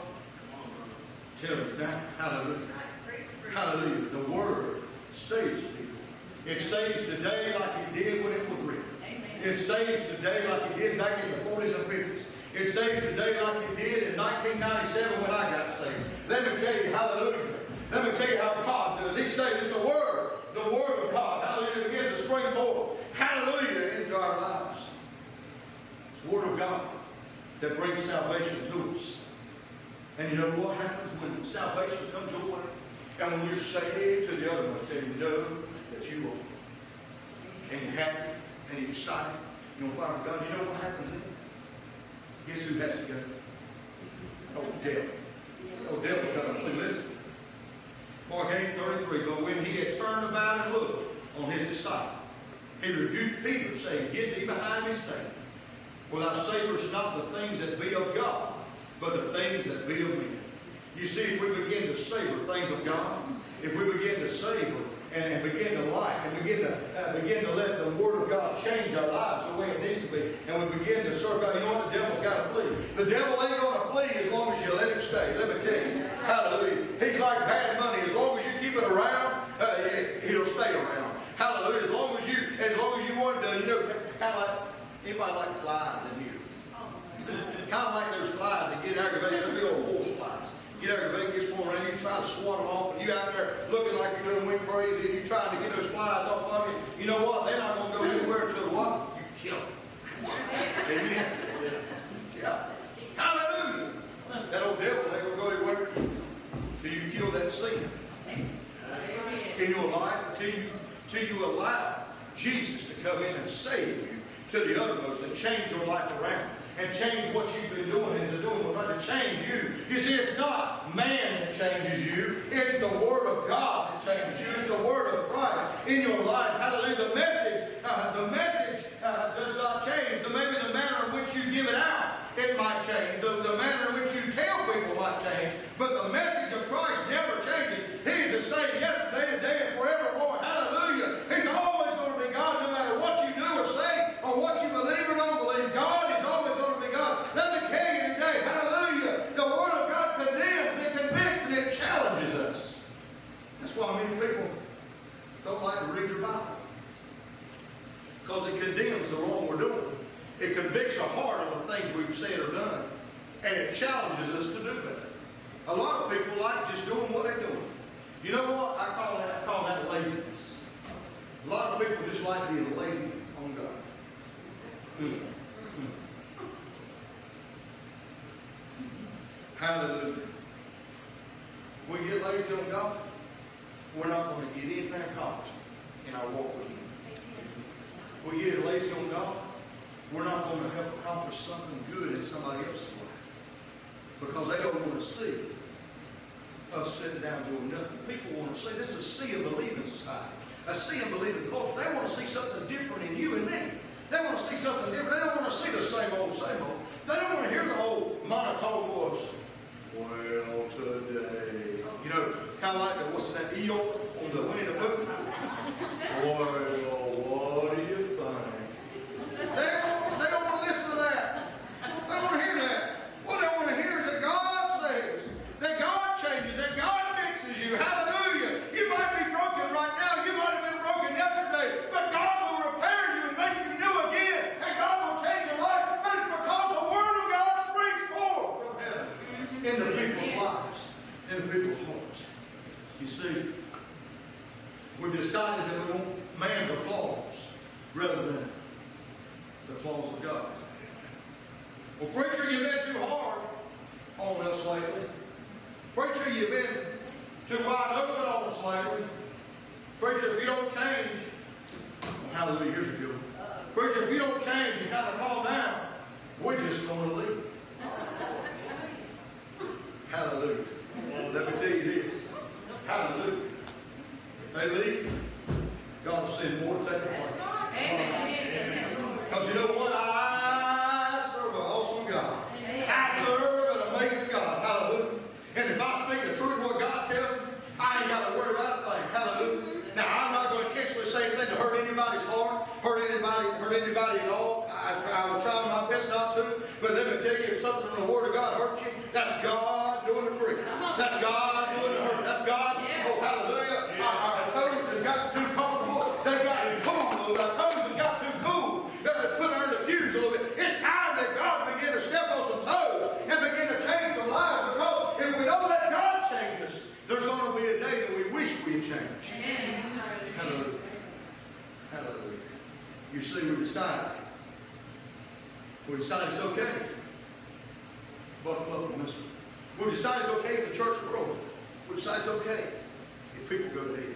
S1: Tell me now. Hallelujah. Hallelujah. The Word saves people. It saves today like it did when it was written. It saves today like it did back in the 40s and 50s. It saves today like it did in 1997 when I got saved. Let me tell you, hallelujah. Let me tell you how God does. He says it's the Word of God. Hallelujah. Begins to spring forth. Hallelujah into our lives. It's the Word of God that brings salvation to us. And you know what happens when salvation comes your way? And when you're saved to the other one, then you know that you are. And you're happy and you're excited. You know, Father God, you know what happens then? Guess who has to go? Oh, devil. Oh, devil's got to listen. Mark 8:33, but when he had turned about and looked on his disciple, he rebuked Peter, saying, Get thee behind me, Satan. For thou savorest not the things that be of God, but the things that be of men. You see, if we begin to savor things of God, if we begin to savor and begin to like and begin to let the Word of God change our lives the way it needs to be, and we begin to serve God, you know what? The devil's got to flee. The devil ain't going to flee as long as you let him stay. Let me tell you. Hallelujah. He's like bad money. As long as you keep it around, he'll stay around. Hallelujah. As long as you want to, you know, kind of like, anybody like flies in here? Kind of like those flies that get aggravated. Those big old horse flies. Get aggravated, get swarmed around, you try to swat them off, and you out there looking like you're doing went crazy, and you're trying to get those flies off of you. You know what? They're not going to go anywhere until what? You kill them. Amen. Yeah. Hallelujah. That old devil ain't going to go anywhere till you kill that sin in your life, till you allow Jesus to come in and save you to the uttermost and change your life around. And change what you've been doing into doing what's right to change you. You see, it's not not man that changes you. It's the Word of God that changes you. It's the Word of Christ in your life. Hallelujah. The message does not change. Maybe the manner in which you give it out, it might change. The manner in which you tell people might change. But the message of Christ never changes. He is the same yesterday, today, and forevermore. Hallelujah. He's always going to be God no matter what you do or say or what you believe or don't believe. God is always going to be God. Let me tell you today, hallelujah, the Word of God condemns, it convicts, and it challenges us. That's why many people don't like to read their Bible. Because it condemns the wrong we're doing. It convicts our heart of the things we've said or done. And it challenges us to do better. A lot of people like just doing what they're doing. You know what? I call that laziness. A lot of people just like being lazy on God. Hallelujah. We get lazy on God, we're not going to get anything accomplished in our walk with Him. We get lazy on God, we're not going to help accomplish something good in somebody else's life. Because they don't want to see us sitting down doing nothing. People want to see, this is a see and believe in society. A see and believe in culture. They want to see something different in you and me. They want to see something different. They don't want to see the same old, same old. They don't want to hear the old monotone voice. Well, today. You know, kind of like the, what's that, Eeyore on the Winnie the Pooh? Well, what do you think? They don't want to listen to that. They don't want to hear that. What they want to hear is that God saves, that God changes, that God fixes you. Hallelujah. You might be broken right now. You might have been broken yesterday. But God will repair you and make you new again. And God will change your life. But it's because the Word of God springs forth from heaven into people's lives, into people's hearts. You see, we've decided that we want man's applause rather than the applause of God. Well, preacher, you've been too hard on us lately. Preacher, you've been too wide open on us lately. Preacher, if you don't change, well, hallelujah, here's a good one. Preacher, if you don't change and kind of calm down, we're just going to leave. Hallelujah. Let me tell you this. Hallelujah. If they leave, God will send more to take their place. Amen. Because you know what? I serve an awesome God. I serve an amazing God. Hallelujah. And if I speak the truth of what God tells me, I ain't got to worry about a thing. Hallelujah. Now, I'm not going to intentionally say anything to hurt anybody's heart, hurt anybody at all. I will try my best not to. But let me tell you, if something in the Word of God hurts you, that's God doing the preaching. That's God doing the hurt. That's God. Oh, hallelujah. Our toes have got too comfortable. They've gotten cool. Our toes have got too cool. Put her in the fuse a little bit. It's time that God begin to step on some toes and begin to change some lives. Because if we don't let God change us, there's going to be a day that we wish we had changed. Hallelujah. Hallelujah. You see, we decided it's okay. Buckle up on this one. We decide it's okay if the church grows. We decide it's okay if people go to hell.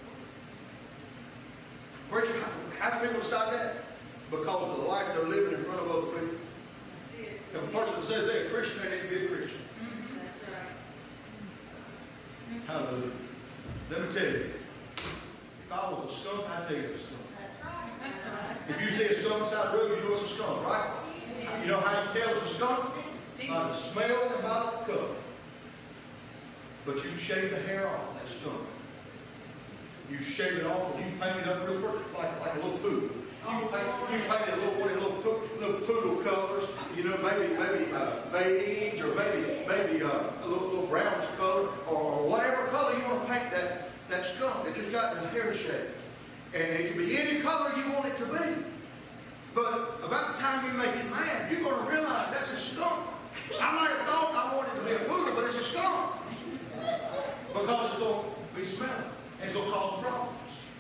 S1: Preacher, how do people decide that? Because of the life they're living in front of other people. If a person says they're a Christian, they need to be a Christian.
S3: That's right.
S1: Hallelujah. Let me tell you, if I was a skunk, I'd tell you it's a skunk.
S2: That's right.
S1: If you see a skunk beside the road, you know it's a skunk, right? You know how you tell it's a skunk? By the smell and by the color. But you shave the hair off that skunk. You shave it off and you paint it up real pretty, like a little poodle. You paint it little poodle colors, you know, maybe beige or maybe a little brownish color or whatever color you want to paint that skunk. It just got the hair shape. And it can be any color you want it to be. But about the time you make it mad, you're going to realize that's a skunk. I might have thought I wanted it to be a poodle, but it's a skunk. Because it's going to be smelling. And it's going to cause problems.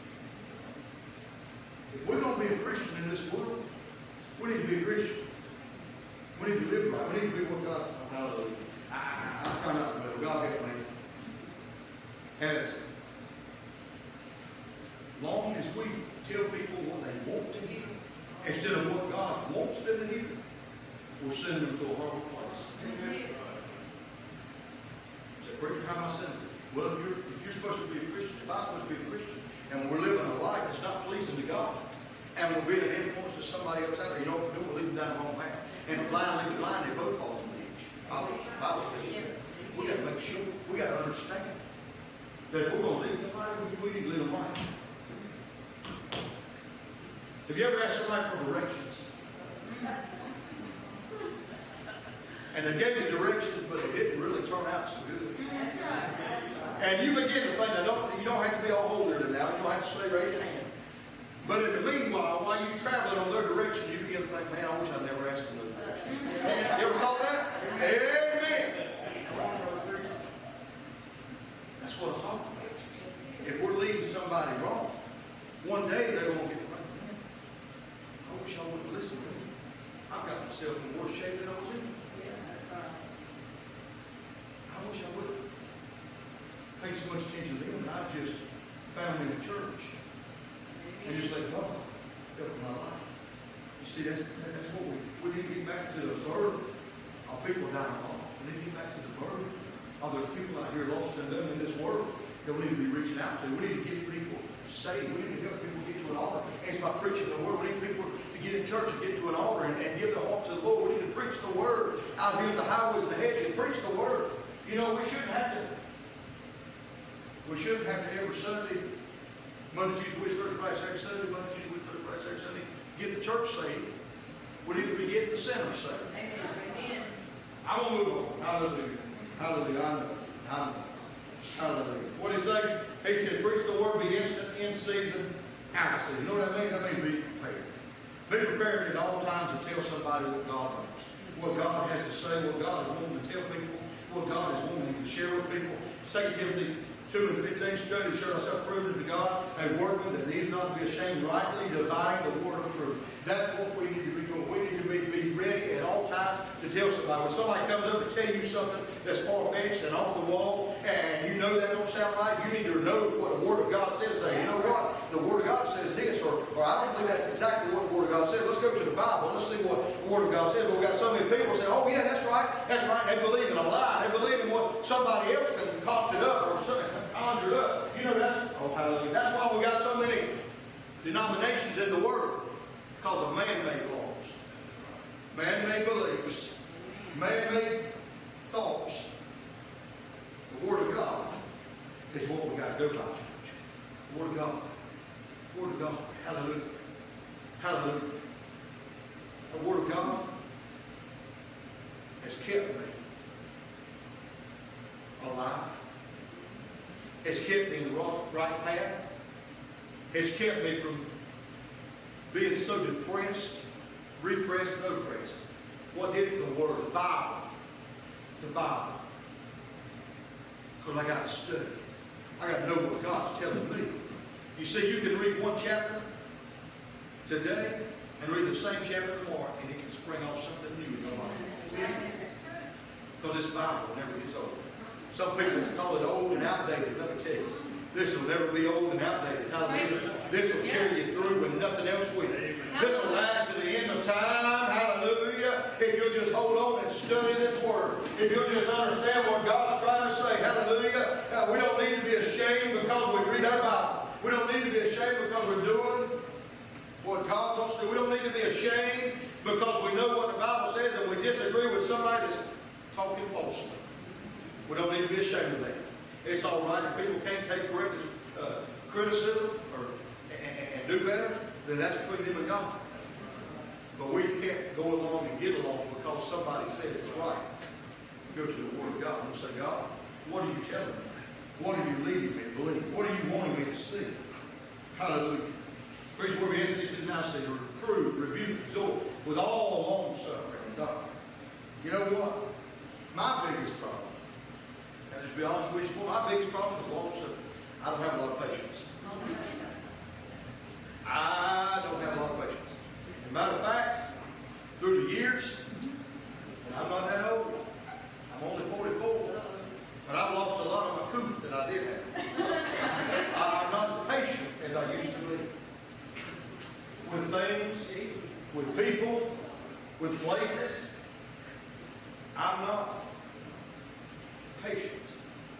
S1: If we're going to be a Christian in this world, we need to be a Christian. We need to live right. We need to be what God. Hallelujah. I found out that God gave me. As long as we tell people what they want to hear, instead of what God wants them to hear, we're sending them to a horrible place. Preacher, how am I sinning? Well, if you're supposed to be a Christian, if I'm supposed to be a Christian, and we're living a life that's not pleasing to God, and we're being an influence to somebody else out there, you know what we're doing? We're leading down the wrong path. And the blind lead the blind, they both fall in the ditch. Bible tells us. We got to make sure, we got to understand that if we're going to lead somebody, we need to lead them right. Have you ever asked somebody for directions? And they gave you directions, but it didn't really turn out so good. And you begin to think, you don't have to be all older than that. You don't have to stay raised hand. But in the meanwhile, while you're traveling on their direction, you begin to think, man, I wish I'd never asked them those directions. You ever thought that? Amen. That's what I'm talking about. If we're leading somebody wrong, one day they're going to get like, man, I wish I would have listened to them. I've got myself in worse shape than I was in. I wish I would have paid so much attention to them, and I just found them in the church. And just let God help my life. You see, that's what we need to get back to the burden of people dying off. We need to get back to the burden of those people out here lost and done in this world that we need to be reaching out to. We need to get people saved. We need to help people get to an altar. And it's by preaching the word. We need people to get in church and get to an altar and give their heart to the Lord. We need to preach the word out here in the highways and the hedges. Preach the word. You know, we shouldn't have to every Sunday, Monday, Tuesday, Wednesday, Thursday, Friday, Saturday, Sunday, Monday, Tuesday, Wednesday, Thursday, Friday, Saturday, Sunday, get the church saved. We need to be getting the sinners saved. Amen. I want to move on. Hallelujah. Hallelujah. I know. Hallelujah. What did he say? He said, preach the word, be instant, in season, out of season. You know what that means? That means be prepared. Be prepared at all times to tell somebody what God knows. What God has to say, what God is wanting to tell people, what God is wanting to share with people. 2 Timothy 2 and 15, study to show ourselves proven to God, a workman that needs not to be ashamed, rightly dividing the word of truth. That's what we need to be doing. We need to be ready at all times to tell somebody. When somebody comes up and tell you something that's far-fetched and off the wall, and you know that don't sound right, you need to know what the Word of God says. Say, you know what? The Word of God says this, or I don't think that's exactly what the Word of God says. Let's go to the Bible. Let's see what the Word of God says. But we've got so many people say, oh yeah, that's right. That's right. They believe in a lie. They believe in what somebody else can concoct it up or conjure up. You know, that's why we got so many denominations in the world. Because of man-made laws, man-made beliefs, man-made thoughts. The Word of God is what we got to go by, church. The Word of God. The Word of God. Hallelujah. Hallelujah. The Word of God has kept me alive. It's kept me in the right path. It's kept me from being so depressed, repressed, and oppressed. What did it? The Word, the Bible. The Bible. Because I got to study. I got to know what God's telling me. You see, you can read one chapter today and read the same chapter tomorrow, and it can spring off something new in your life. Because this Bible never gets old. Some people call it old and outdated. Let me tell you, this will never be old and outdated. Hallelujah. This will carry you through when nothing else will. This will last to the end of time. Hallelujah. If you'll just hold on and study this Word. If you'll just understand what God's trying to say. Hallelujah. We don't need to be ashamed because we read our Bible. We don't need to be ashamed because we're doing what God wants to do. We don't need to be ashamed because we know what the Bible says and we disagree with somebody that's talking falsely. We don't need to be ashamed of that. It's all right if people can't take corrective criticism and do better, then that's between them and God. But we can't go along and get along because somebody says it's right. Go to the Word of God and say, God, what are you telling me? What are you leading me to believe? What are you wanting me to see? Hallelujah. Preach where we instantly says, now say, reprove, rebuke, exhort, with all long suffering and doctrine. You know what? My biggest problem, I'll just be honest with you, my biggest problem is long suffering. I don't have a lot of patience. I don't have a lot of patience. As a matter of fact, through the years, and I'm not that old, I'm only 44, but I've lost a lot of my coop that I did have. I'm not as patient as I used to be. With things, with people, with places, I'm not patient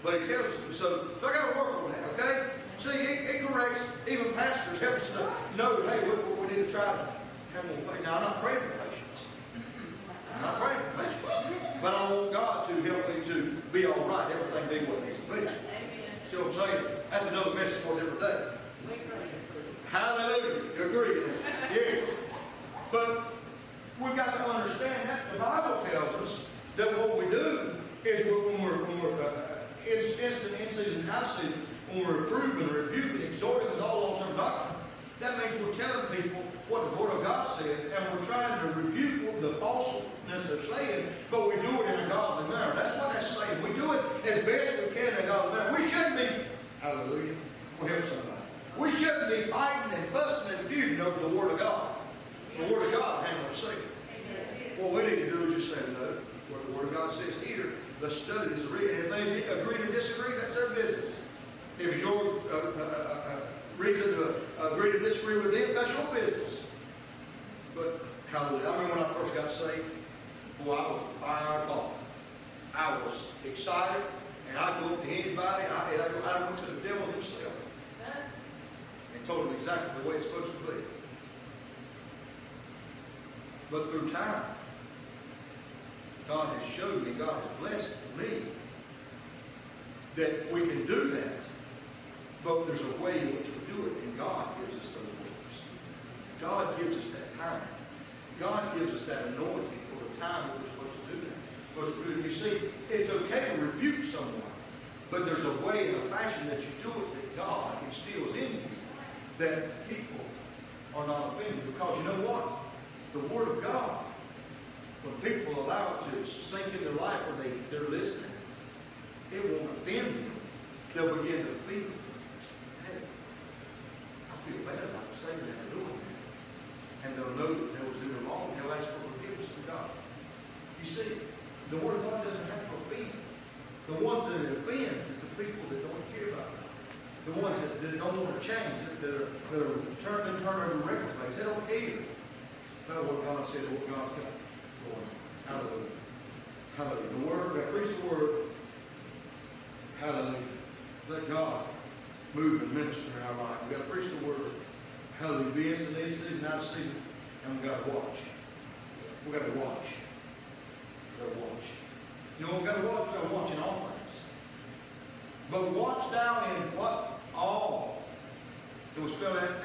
S1: But he tells us, so I got to work on that, okay? See, it corrects, even pastors helps us to know, hey, we need to try to have more patience. Now, I'm not praying for patience. I'm not praying for patience. But I want God to help me to be all right, everything be what it needs to be. See what I'm saying? That's another message for a different day. Hallelujah. You agree? Yeah. But we've got to understand that the Bible tells us that what we do is when we're instant, in season, out of season, when we're reproving, rebuking, exhorting with all long-term doctrine, that means we're telling people what the Word of God says, and we're trying to rebuke the falseness of saying, but we do it in a godly manner. That's what that's saying. We do it as best we can in a godly manner. We shouldn't be, hallelujah, we'll help somebody. We shouldn't be fighting and fussing and feuding over the Word of God. The Word of God handles Satan. What we need to do is just say, no, what the Word of God says here, let's study this. And if they agree to disagree, that's their business. If it's your reason to agree to disagree with them, that's your business. But, hallelujah, I remember when I first got saved, boy, I was fired up. I was excited, and I'd go up to anybody. I went to the devil himself and told him exactly the way it's supposed to be. But through time, God has showed me, God has blessed me, that we can do that. But there's a way in which we do it, and God gives us those works. God gives us that time. God gives us that anointing for the time that we're supposed to do that. Supposed to do it. You see, it's okay to rebuke someone, but there's a way and a fashion that you do it that God instills in you, that people are not offended. Because you know what? The Word of God, when people allow it to sink in their life where they're listening, it won't offend them. They'll begin to feel, hey, I feel bad about saying that and doing that. And they'll know that they was in the wrong. They'll ask for forgiveness to God. You see, the Word of God doesn't have to offend. The ones that it offends is the people that don't care about God. The ones that don't want to change, that are turned and reprobates. They don't care about what God says or what God's got going. Hallelujah. Hallelujah. The Word, we preach the Word. Hallelujah. Let God move and minister in our life. We've got to preach the Word. Hallelujah. Be instant in season, out of season. And we've got to watch. We've got to watch. We've got to watch. You know what we've got to watch? We've got to watch in all things. But watch thou in what? All. It was spelled out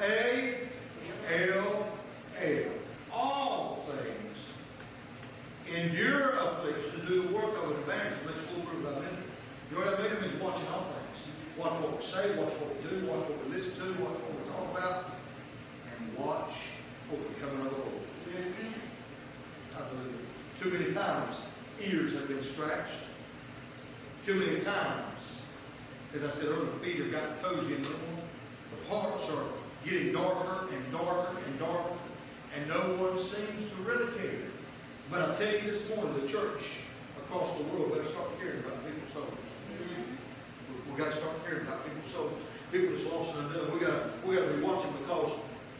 S1: A-L-L. All things. Endure affliction to do the work of an evangelist. Let's fulfill thy ministry. You know what I mean? It means watching all things. Watch what we say, watch what we do, watch what we listen to, watch what we talk about, and watch for the coming of the Lord. Hallelujah. Too many times, ears have been scratched. Too many times, as I said earlier, the feet have gotten cozy in the Lord. The hearts are getting darker and darker and darker, and no one seems to really care. But I tell you this morning, the church across the world better start caring about people's souls. We've got to start caring about people's souls. People that's lost in the We got to be watching, because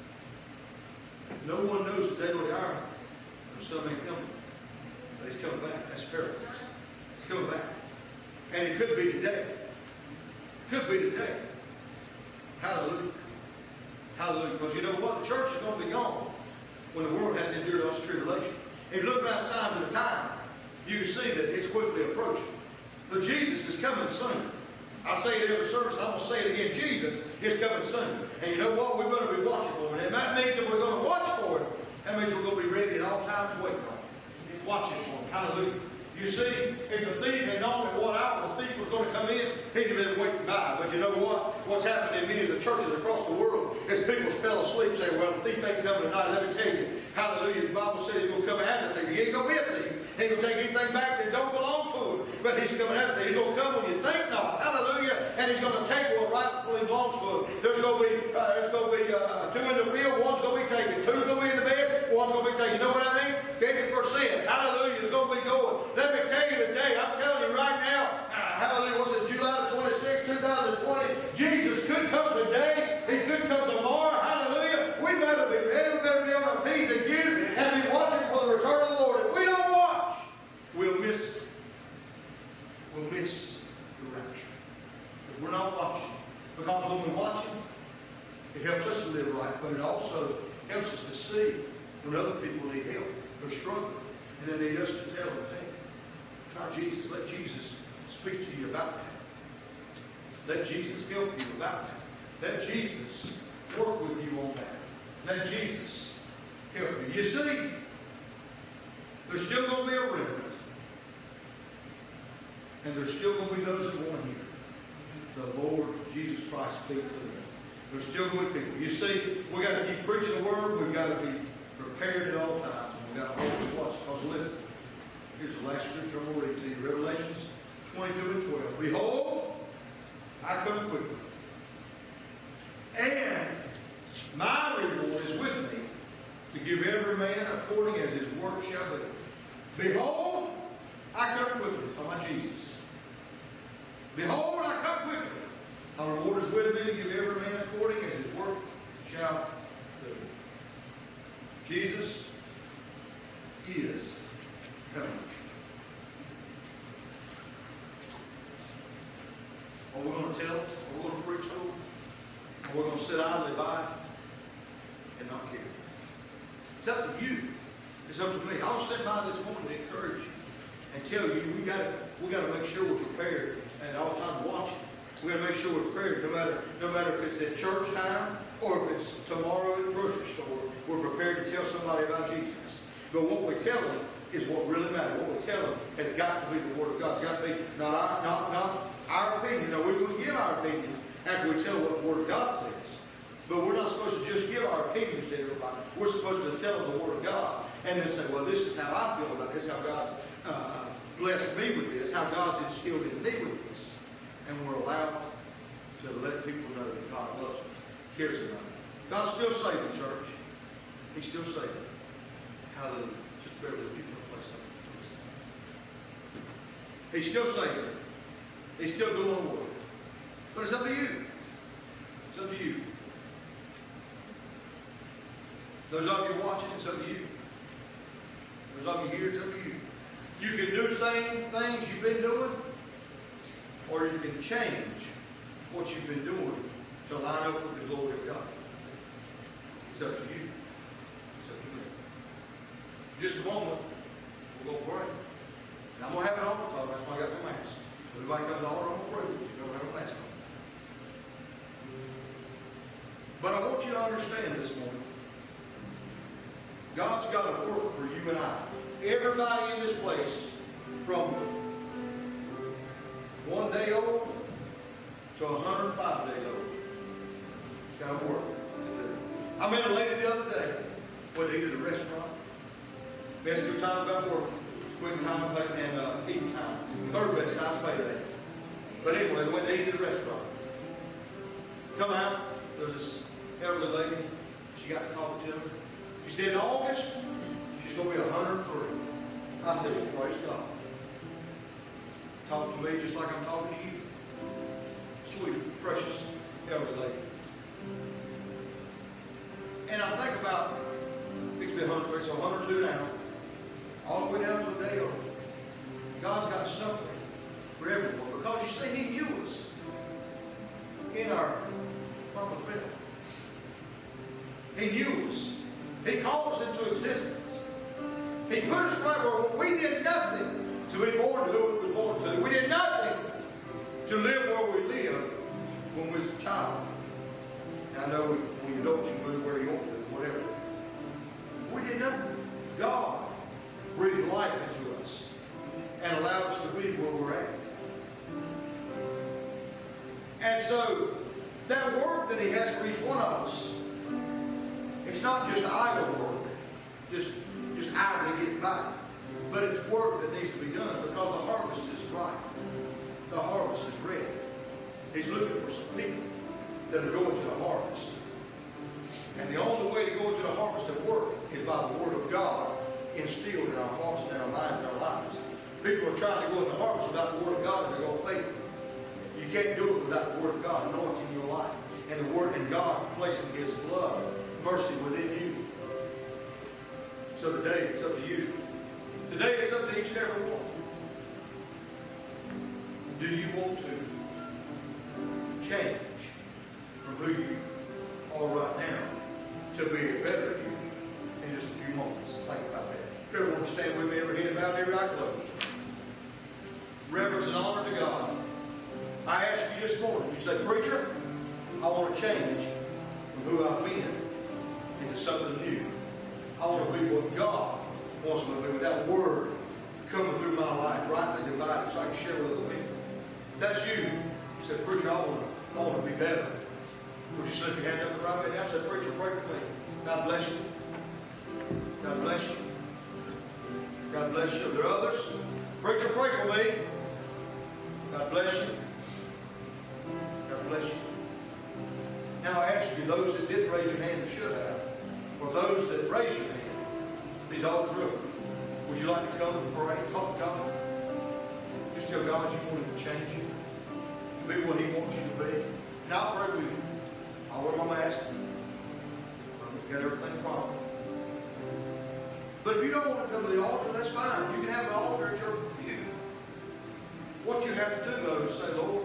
S1: no one knows the day or the hour of somebody coming. But he's coming back. That's paraphrased. He's coming back. And it could be today. Could be today. Hallelujah. Hallelujah. Because you know what? The church is going to be gone when the world has to endure those tribulations. If you look around signs of the time, you can see that it's quickly approaching. But Jesus is coming soon. I say it every service, I'm going to say it again. Jesus is coming soon. And you know what? We're going to be watching for it. And that means that we're going to watch for it. That means we're going to be ready at all times to wait for it. Watching for it. Hallelujah. You see, if the thief had known at what hour the thief was going to come in, he'd have been waiting by. But you know what? What's happened in many of the churches across the world is people fell asleep saying, well, the thief ain't coming tonight. Let me tell you, hallelujah, the Bible says he's going to come as a thief. He ain't going to be a thief. He ain't going to take anything back that don't belong to him. But he's coming as a thief. He's going to come when you think not. Hallelujah. And he's going to take what rightfully belongs to him. There's going to be two in the field. One's going to be taken. Two's going to be in the bed. One's going to be taken. You know what I mean? 50%. Hallelujah. It's going to be going. Let me tell you today, I'm telling you right now, hallelujah, what's it, July the 26th, 2020, Jesus could come today, he could come tomorrow, hallelujah. We better be ready, we better be on our P's and Q's and be watching for the return of the Lord. If we don't watch, we'll miss the rapture. If we're not watching. Because when we're watching, it helps us to live right, but it also helps us to see when other people need help. They're struggling. And they need us to tell them, hey, try Jesus. Let Jesus speak to you about that. Let Jesus help you about that. Let Jesus work with you on that. Let Jesus help you. You see, there's still going to be a remnant. And there's still going to be those that want to hear the Lord Jesus Christ speak to them. There's still going to be people. You see, we've got to keep preaching the Word. We've got to be prepared at all times. We've got to always watch. Because listen, here's the last scripture I'm reading to you. Revelations 22 and 12. Behold, I come quickly. And my reward is with me to give every man according as his work shall be. Behold, I come quickly. It's talking about Jesus. Behold, I come quickly. My reward is with me to give every man according as his work shall be. Jesus is coming. Are we going to tell? Are we going to preach to them? Are we going to sit idly by and not care? It's up to you. It's up to me. I'll sit by this morning to encourage you and tell you we got to make sure we're prepared at all times watching. We got to make sure we're prepared, no matter if it's at church time or if it's tomorrow at the grocery store. We're prepared to tell somebody about Jesus. But what we tell them is what really matters. What we tell them has got to be the Word of God. It's got to be not our opinion. No, we're going to give our opinions after we tell what the Word of God says. But we're not supposed to just give our opinions to everybody. We're supposed to tell them the Word of God and then say, well, this is how I feel about this, how God's blessed me with this, how God's instilled in me with this. And we're allowed to let people know that God loves them, cares about them. God's still saving, church. He's still saving. Hallelujah. Just bear with me. Play something. He's still saving. He's still doing the work. But it's up to you. It's up to you. Those of you watching, it's up to you. Those of you here, it's up to you. You can do the same things you've been doing, or you can change what you've been doing to line up with the glory of God. It's up to you. It's up to me. Just a moment, we'll go pray. And I'm going to have an altar call. That's why I got my mask. So everybody comes to the altar, I'm going to pray with you. You don't have a mask on. But I want you to understand this morning, God's got to work for you and I. Everybody in this place, from 1 day old to 105 days old, it's got to work. I met a lady the other day, went to eat at a restaurant. Best 2 times about working, quitting time and eating time. Third best time's payday. But anyway, we went to eat at a restaurant. Come out, there's this elderly lady. She got to talk to me. She said in August, she's going to be 103. I said, well, praise God. Talk to me just like I'm talking to you. Sweet, precious, elderly lady. And I think about, it's been 103, so 102 now, all the way down to a day old. God's got something for everyone, because you see, He knew us in our mama's belly. He knew us. He called us into existence. He put us right where we did nothing to be born to who we were born to. We did nothing to live where we lived when we was a child. And I know when you don't, you move where you want to, whatever. We did nothing. God breathed life into us and allowed us to be where we're at. And so, that work that He has for each one of us, it's not just idle work, just idly getting by. But it's work that needs to be done because the harvest is ripe. The harvest is ready. He's looking for some people that are going to the harvest. And the only way to go into the harvest of work is by the Word of God instilled in our hearts and our minds and our lives. People are trying to go in the harvest without the Word of God and they go faithful. You can't do it without the Word of God anointing your life. And the Word and God placing His love, mercy within you. So today, it's up to you. Today, it's up to each and every one. Do you want to change from who you are right now to be a better you in just a few moments? Think about that. If you want to stand with me, every head bowed, every eye closed. Reverence and honor to God. I ask you this morning, you say, preacher, I want to change from who I've been into something new. I want to be what God wants me to be, with that word coming through my life, rightly divided, so I can share with other people. If that's you, you say, preacher, I want to be better. Would you slip your hand up the right way now? Say, preacher, pray for me. God bless you. God bless you. God bless you. Are there others? Preacher, pray for me. God bless you. God bless you. Now I ask you, those that did raise your hand and should have, or those that raised your hand, these altars are open. Would you like to come and pray and talk to God? Just tell God you want Him to change you, to be what He wants you to be. And I'll pray with you. I'll wear my mask. I'll get everything proper. But if you don't want to come to the altar, that's fine. You can have an altar at your pew. What you have to do, though, is say, Lord,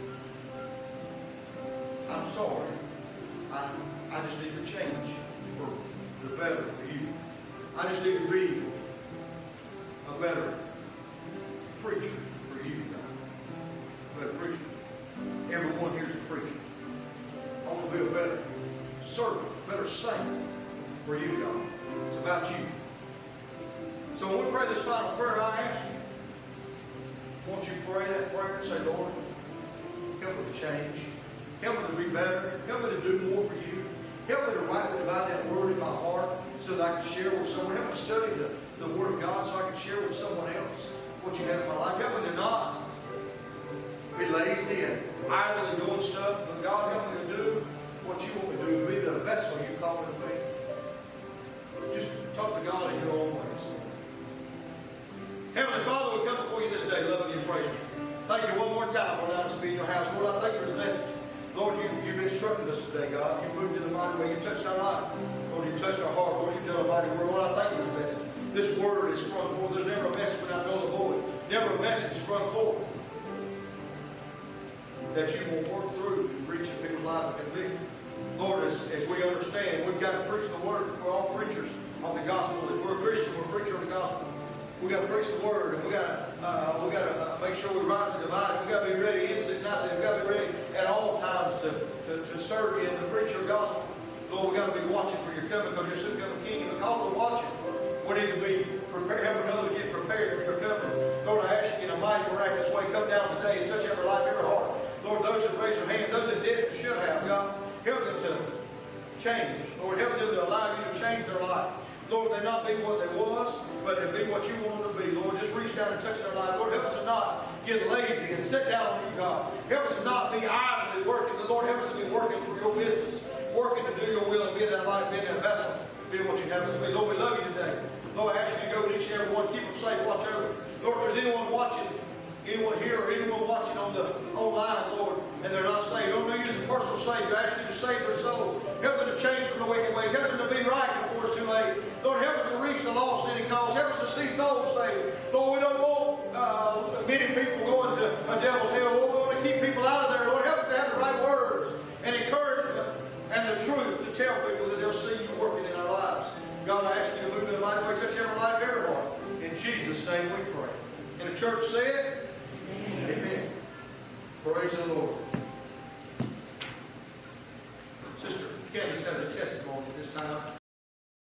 S1: I'm sorry. I just need to change for the better for you. I just need to be a better preacher for you, God. A better preacher. Everyone here is a preacher. I want to be a better servant, a better saint for you, God. It's about you. So when we pray this final prayer, I ask you, won't you pray that prayer and say, Lord, help me to change. Help me to be better. Help me to do more for you. Help me to rightly divide that word in my heart so that I can share with someone. Help me to study the Word of God so I can share with someone else what you have in my life. Help me to not be lazy and idly doing stuff, but God, help me to do what you want me to do, to be the vessel you call me to be. Just talk to God in your own ways. Heavenly Father, we come before you this day, loving you and praising you. Thank you one more time for allowing us to be in your house. Lord, I thank you for this message. Lord, you've instructed us today, God. You moved in a mighty way. You touched our life. Lord, you touched our heart. Lord, you've done a mighty work. Lord, I thank you for this message. This word is sprung forth. There's never a message without null and void. Never a message sprung forth that you will work through and reach in people's lives and be. Lord, as we understand, we've got to preach the word. We're all preachers of the gospel. If we're a Christian, we're a preacher of the gospel. We've got to preach the word, and we've got to make sure we rightly divide it. We've got to be ready, instant and outside. We've got to be ready at all times to serve you and to preach your gospel. Lord, we've got to be watching for your coming, because you're soon coming King. And because we're watching, we need to be prepared, helping others get prepared for your coming. Lord, I ask you in a mighty, miraculous way, come down today and touch every life, every heart. Lord, those that raise their hand, those that did and should have, God, help them to change. Lord, help them to allow you to change their life. Lord, they not be what they was, but they be what you want them to be. Lord, just reach down and touch their life. Lord, help us to not get lazy and sit down on you, God. Help us to not be idly working, but Lord, help us to be working for your business, working to do your will and be that light, be that vessel, be what you have us to be. Lord, we love you today. Lord, I ask you to go with each and every one, keep them safe, watch over them. Lord, if there's anyone watching, anyone here, or anyone watching on the online, Lord, and they're not saved, don't use a personal Savior. I ask you to save their soul. Help them to change from the wicked ways. Help them to be right before it's too late. Lord, help us to reach the lost in any cause. Help us to see souls saved. Lord, we don't want many people going to a devil's hell. Lord, we want to keep people out of there. Lord, help us to have the right words and encouragement and the truth to tell people that they'll see you working in our lives. God, I ask you to move in a mighty way, touch every life, every heart. In Jesus' name we pray. And the church said, Amen. Praise the Lord.